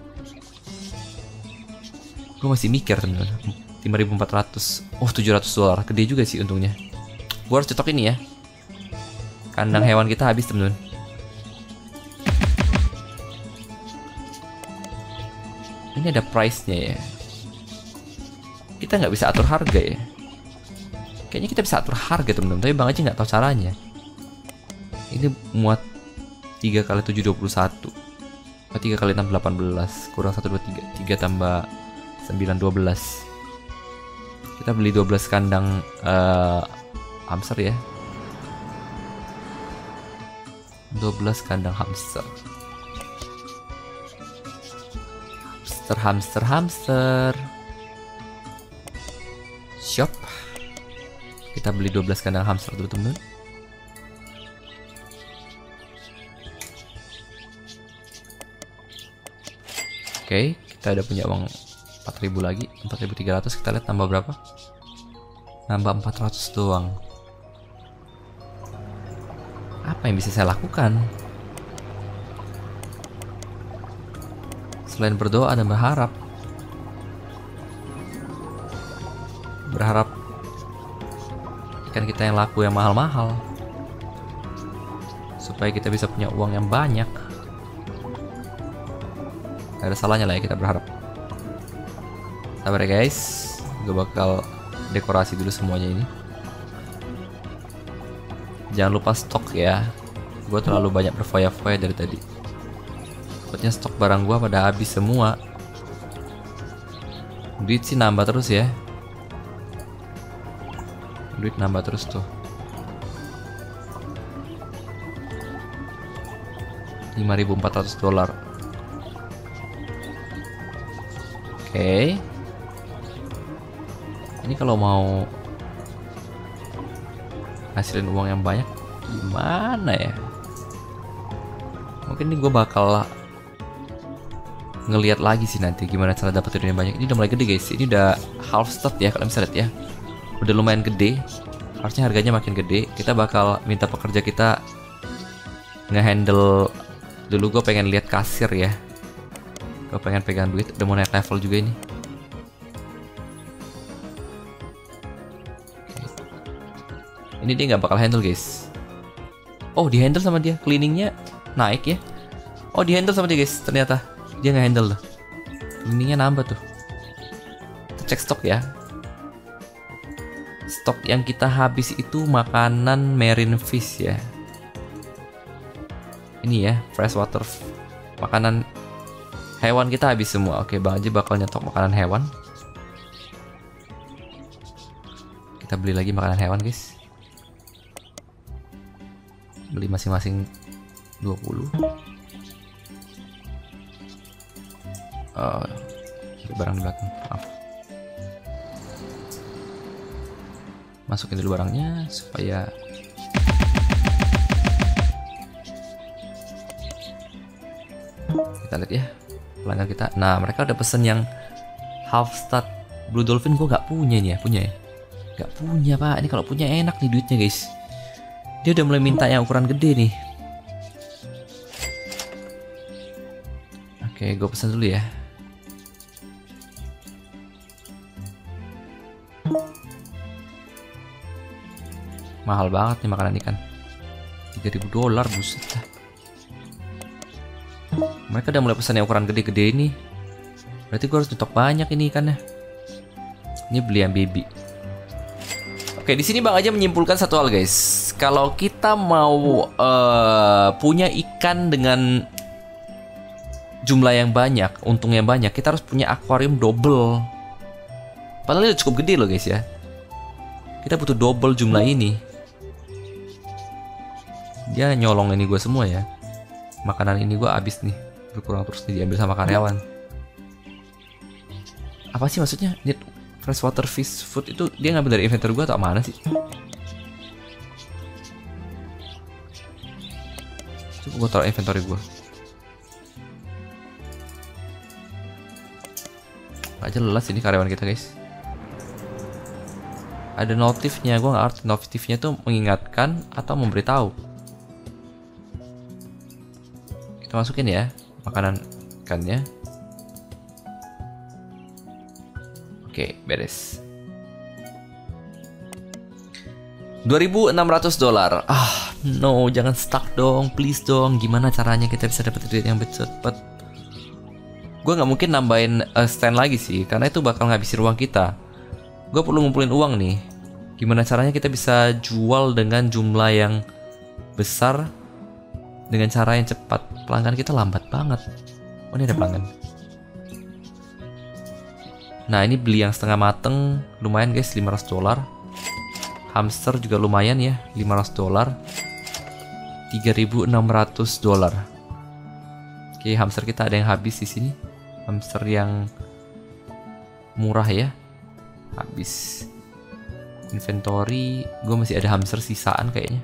gue masih mikir teman-teman. 5.400. Oh, $700. Gede juga sih untungnya. Gue harus cetok ini ya. Kandang hewan kita habis teman-teman. Ini ada price-nya ya. Kita nggak bisa atur harga ya. Kayaknya kita bisa atur harga teman-teman, tapi Bang Aji nggak tahu caranya. Ini muat 3 kali 7 21. 3 kali 6 18 kurang 1 2 3. 3 tambah 9 12. Kita beli 12 kandang hamster ya. 12 kandang hamster. Hamster. Shop. Kita beli 12 kandang hamster dulu teman-teman. Oke, kita udah punya uang 4.000 lagi, 4.300. Kita lihat tambah berapa? Nambah 400 doang. Apa yang bisa saya lakukan? Selain berdoa dan berharap ikan kita yang laku yang mahal-mahal, supaya kita bisa punya uang yang banyak. Gak ada salahnya lah ya kita berharap. Sabar ya guys, gue bakal dekorasi dulu semuanya ini. Jangan lupa stok ya. Gue terlalu banyak berfoya-foya dari tadi. Takutnya stok barang gue pada habis semua. Duit sih nambah terus ya. Duit nambah terus tuh. $5.400. Oke. Ini kalau mau hasilin uang yang banyak gimana ya? Mungkin ini gue bakal ngelihat lagi sih nanti gimana cara dapetin yang banyak. Ini udah mulai gede guys. Ini udah half start ya kalau bisa lihat ya. Udah lumayan gede. Harusnya harganya makin gede. Kita bakal minta pekerja kita ngehandle dulu. Gue pengen lihat kasir ya. Gue pengen pegang duit. Udah mau naik level juga ini. Ini dia nggak bakal handle guys. Oh, di handle sama dia. Cleaningnya naik ya. Oh, di handle sama dia guys. Ternyata dia nggak handle tuh. Cleaningnya nambah tuh. Kita cek stok ya. Stok yang kita habis itu makanan marine fish ya. Ini ya, freshwater. Makanan hewan kita habis semua. Oke, Bang Aji bakal nyetok makanan hewan. Kita beli lagi makanan hewan guys. Beli masing-masing 20. Barang di belakang. Maaf. Masukin dulu barangnya supaya kita lihat ya pelanggan kita. Nah, mereka udah pesen yang half start blue dolphin. Gue nggak punya nih ya. Punya ya? Nggak punya pak. Ini kalau punya enak nih duitnya guys. Dia udah mulai minta yang ukuran gede nih. Oke, gue pesan dulu ya. Mahal banget nih makanan ikan. $3.000 buset dah. Mereka udah mulai pesan yang ukuran gede-gede ini. Berarti gue harus nyetok banyak ini ikannya. Ini beli yang baby. Oke, di sini Bang Aji menyimpulkan satu hal guys. Kalau kita mau punya ikan dengan jumlah yang banyak, untung yang banyak, kita harus punya akuarium double. Padahal itu cukup gede loh guys ya. Kita butuh double jumlah ini. Dia nyolong ini gue semua ya. Makanan ini gue habis nih. Berkurang terus nih, diambil sama karyawan. Apa sih maksudnya? Need freshwater fish food itu dia ngambil dari inventory gue atau mana sih? Coba gue taruh inventory gue. Gak jelas ini karyawan kita guys. Ada notifnya, gue nggak arti notifnya tuh mengingatkan atau memberitahu. Kita masukin ya makanan ikannya. Oke, beres. $2.600. No, jangan stuck dong, please dong. Gimana caranya kita bisa dapat duit yang cepet? Gue nggak mungkin nambahin stand lagi sih, karena itu bakal ngabisin uang kita. Gue perlu ngumpulin uang nih. Gimana caranya kita bisa jual dengan jumlah yang besar dengan cara yang cepat? Pelanggan kita lambat banget. Oh, ini ada pelanggan. Nah, ini beli yang setengah mateng, lumayan guys, $500. Hamster juga lumayan ya, $500. $3.600. Oke, hamster kita ada yang habis di sini. Hamster yang murah ya, habis. Inventory, gue masih ada hamster sisaan kayaknya.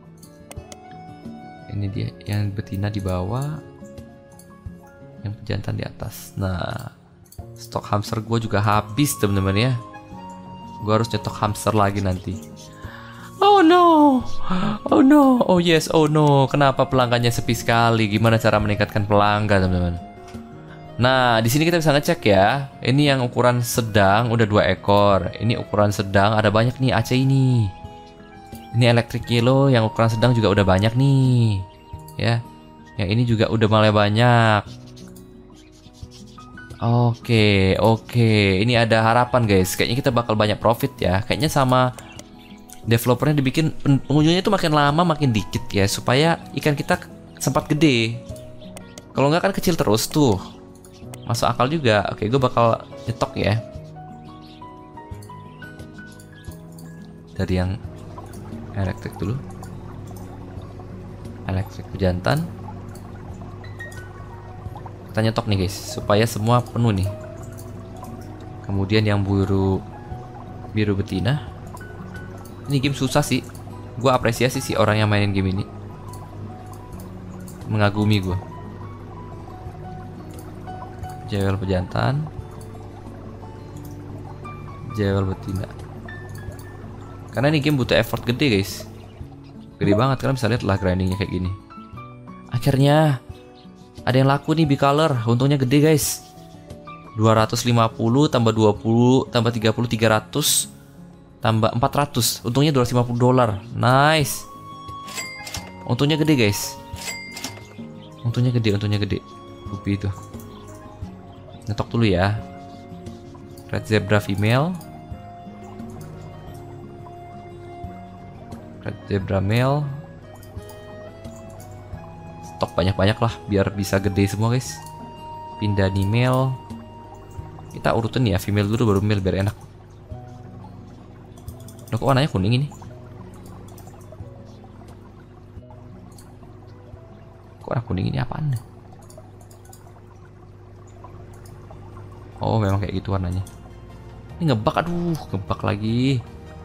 Ini dia, yang betina di bawah, yang pejantan di atas. Nah, stok hamster gue juga habis teman-teman ya. Gue harus nyetok hamster lagi nanti. Oh no, oh no, oh yes, oh no. Kenapa pelanggannya sepi sekali? Gimana cara meningkatkan pelanggan teman-teman? Nah, di sini kita bisa ngecek ya. Ini yang ukuran sedang udah 2 ekor. Ini ukuran sedang ada banyak nih AC ini. Ini electric yellow yang ukuran sedang juga udah banyak nih. Ya. Yang ini juga udah mulai banyak. Oke. Ini ada harapan guys. Kayaknya kita bakal banyak profit ya. Kayaknya sama developernya dibikin pengunjungnya itu makin lama makin dikit ya, supaya ikan kita sempat gede. Kalau nggak kan kecil terus tuh. Masuk akal juga. Oke, gue bakal nyetok ya. Dari yang elektrik dulu. Elektrik pejantan. Kita nyetok nih guys, supaya semua penuh nih. Kemudian yang biru betina. Ini game susah sih. Gue apresiasi sih orang yang mainin game ini. Mengagumi gue. Jewel pejantan, jewel betina. Karena ini game butuh effort gede guys. Gede banget, kalian bisa lihat lah grindingnya kayak gini. Akhirnya ada yang laku nih bicolor. Untungnya gede guys. 250 tambah 20 tambah 30 300 tambah 400. Untungnya $250. Nice. Untungnya gede guys. Untungnya gede. Rupi itu. Ngetok dulu ya. Red zebra female. Red zebra male. Stok banyak-banyak lah biar bisa gede semua guys. Pindani male. Kita urutin ya, female dulu baru male biar enak. Loh, kok warnanya kuning ini? Kok warna kuning ini apaan? Oh, memang kayak gitu warnanya. Ini ngebug, aduh, ngebug lagi.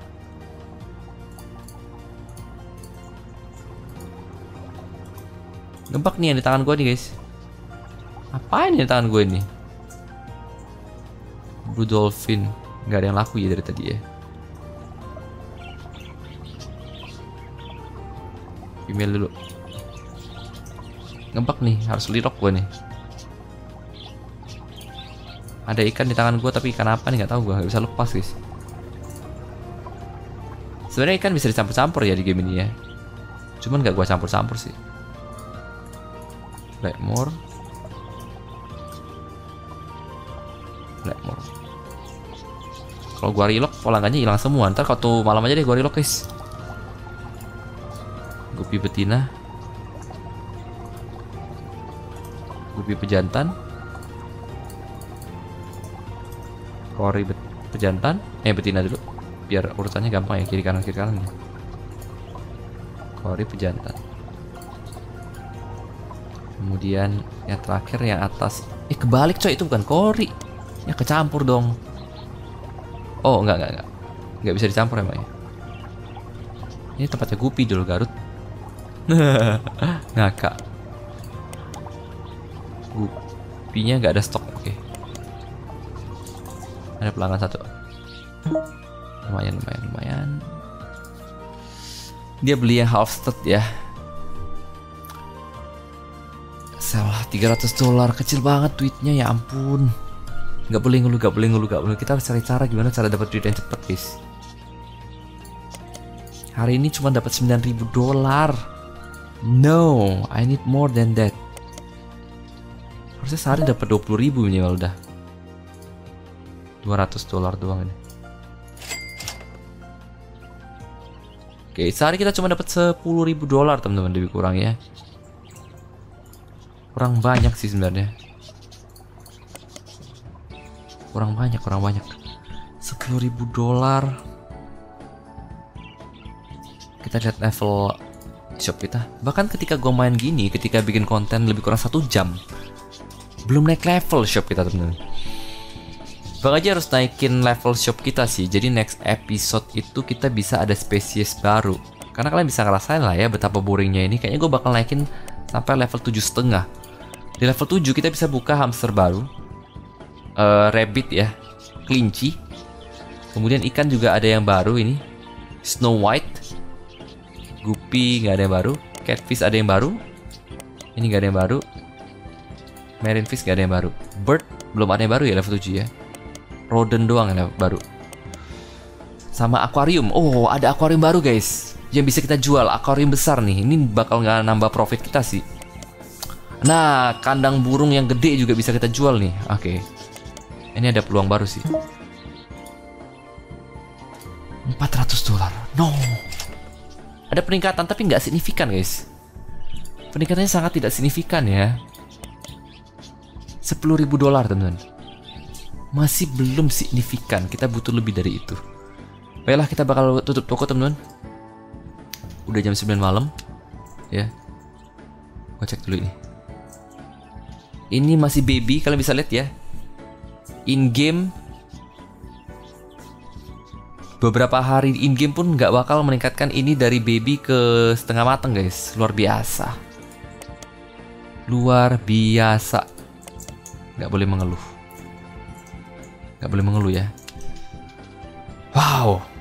Ngebug nih yang di tangan gue nih, guys. Apa ini di tangan gue ini? Blue dolphin. Nggak ada yang laku ya dari tadi ya. Email dulu. Ngebug nih, harus relock gue nih. Ada ikan di tangan gue, tapi ikan apa nih nggak tahu gue, nggak bisa lepas guys. Sebenarnya ikan bisa dicampur-campur ya di game ini ya, cuman nggak gue campur-campur sih. Blackmore. Kalau gue relock, pelanggannya hilang semua. Ntar kalau malam aja deh gue relock guys. Gupi betina, gupi pejantan. Kori pejantan, betina dulu, biar urutannya gampang ya, kiri kanan nih. Kori pejantan. Kemudian yang terakhir yang atas, kebalik coy, itu bukan kori, ya kecampur dong. Oh enggak bisa dicampur emang ya. Ini tempatnya Gupi dulu Garut. Ngakak. Gupinya nggak ada stok, oke. Ada pelanggan satu. Lumayan. Dia beli yang Halstead ya. Salah $300, kecil banget duitnya, ya ampun. Gak boleh ngeluh. Kita harus cari cara gimana cara dapat duit yang cepet, guys. Hari ini cuma dapat $9.000. No, I need more than that. Harusnya sehari dapat 20.000 minimal udah. $200 doang ini. Oke, sehari kita cuma dapat $10.000, teman-teman, lebih kurang ya. Kurang banyak sih sebenarnya. Kurang banyak. $10.000. Kita lihat level shop kita. Bahkan ketika gue main gini, ketika bikin konten lebih kurang 1 jam, belum naik level shop kita, teman-teman. Bang aja harus naikin level shop kita sih. Jadi next episode itu kita bisa ada spesies baru. Karena kalian bisa ngerasain lah ya betapa boringnya ini. Kayaknya gue bakal naikin sampai level 7,5. Di level 7 kita bisa buka hamster baru, rabbit ya, kelinci. Kemudian ikan juga ada yang baru ini, Snow White. Guppy nggak ada yang baru. Catfish ada yang baru. Ini nggak ada yang baru. Marine fish nggak ada yang baru. Bird belum ada yang baru ya level 7 ya. Rodent doang yang baru. Sama aquarium. Oh, ada aquarium baru guys, yang bisa kita jual. Aquarium besar nih. Ini bakal nggak nambah profit kita sih. Nah, kandang burung yang gede juga bisa kita jual nih. Oke. Ini ada peluang baru sih. $400. No. Ada peningkatan tapi nggak signifikan guys. Peningkatannya sangat tidak signifikan ya. $10.000 teman-teman. Masih belum signifikan. Kita butuh lebih dari itu. Baiklah, kita bakal tutup toko teman-teman. Udah jam 9 malam. Ya. Gua cek dulu ini. Ini masih baby, kalian bisa lihat ya. In game beberapa hari in game pun nggak bakal meningkatkan ini dari baby ke setengah matang guys. Luar biasa. Luar biasa. Nggak boleh mengeluh. Nggak boleh mengeluh ya. Wow.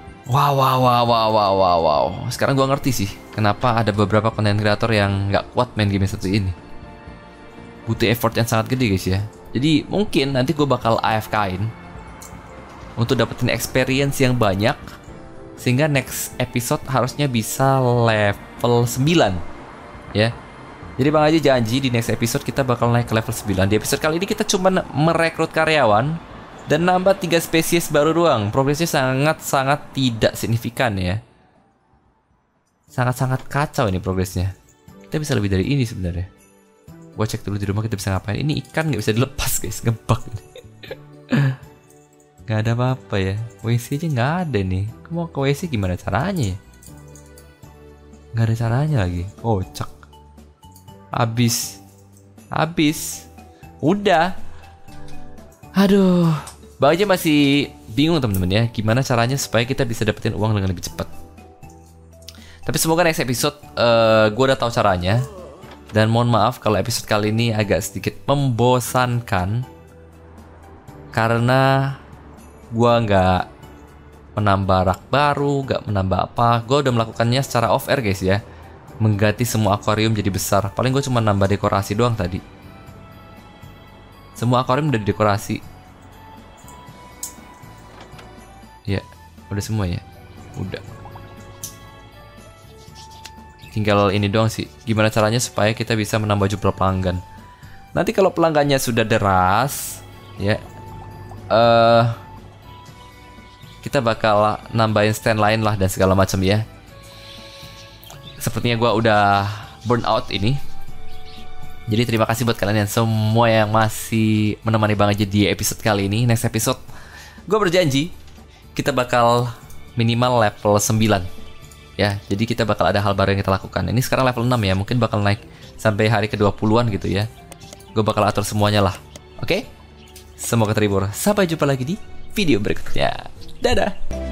Sekarang gua ngerti sih kenapa ada beberapa konten kreator yang nggak kuat main game seperti ini. Butuh effort yang sangat gede guys ya. Jadi mungkin nanti gue bakal AFK-in untuk dapetin experience yang banyak, sehingga next episode harusnya bisa level 9 ya. Jadi Bang Aji janji di next episode kita bakal naik ke level 9. Di episode kali ini kita cuma merekrut karyawan dan nambah 3 spesies baru doang. Progresnya sangat-sangat tidak signifikan ya. Sangat-sangat kacau ini progresnya. Kita bisa lebih dari ini sebenarnya. Gua cek dulu di rumah kita bisa ngapain. Ini ikan nggak bisa dilepas guys, ngebug. Nggak ada apa-apa ya. WC aja nggak ada nih. Mau ke WC gimana caranya ya? Nggak ada caranya lagi. Kocak. Habis. Udah. Aduh. Bang aja masih bingung teman-teman ya. Gimana caranya supaya kita bisa dapetin uang dengan lebih cepat. Tapi semoga next episode gue udah tahu caranya. Dan mohon maaf kalau episode kali ini agak sedikit membosankan, karena gua nggak menambah rak baru, nggak menambah apa. Gua udah melakukannya secara off air guys ya, mengganti semua akuarium jadi besar. Paling gue cuma nambah dekorasi doang tadi. Semua akuarium udah didekorasi. Ya, udah semua ya. Udah. Tinggal ini doang sih. Gimana caranya supaya kita bisa menambah jumlah pelanggan. Nanti kalau pelanggannya sudah deras, ya, kita bakal nambahin stand lain lah dan segala macam ya. Sepertinya gue udah burn out ini. Jadi terima kasih buat kalian yang semua yang masih menemani Bang aja di episode kali ini. Next episode gue berjanji kita bakal minimal level 9. Ya, jadi kita bakal ada hal baru yang kita lakukan. Ini sekarang level 6 ya, mungkin bakal naik sampai hari ke-20-an gitu ya. Gue bakal atur semuanya lah. Oke? Semoga terhibur. Sampai jumpa lagi di video berikutnya. Dadah!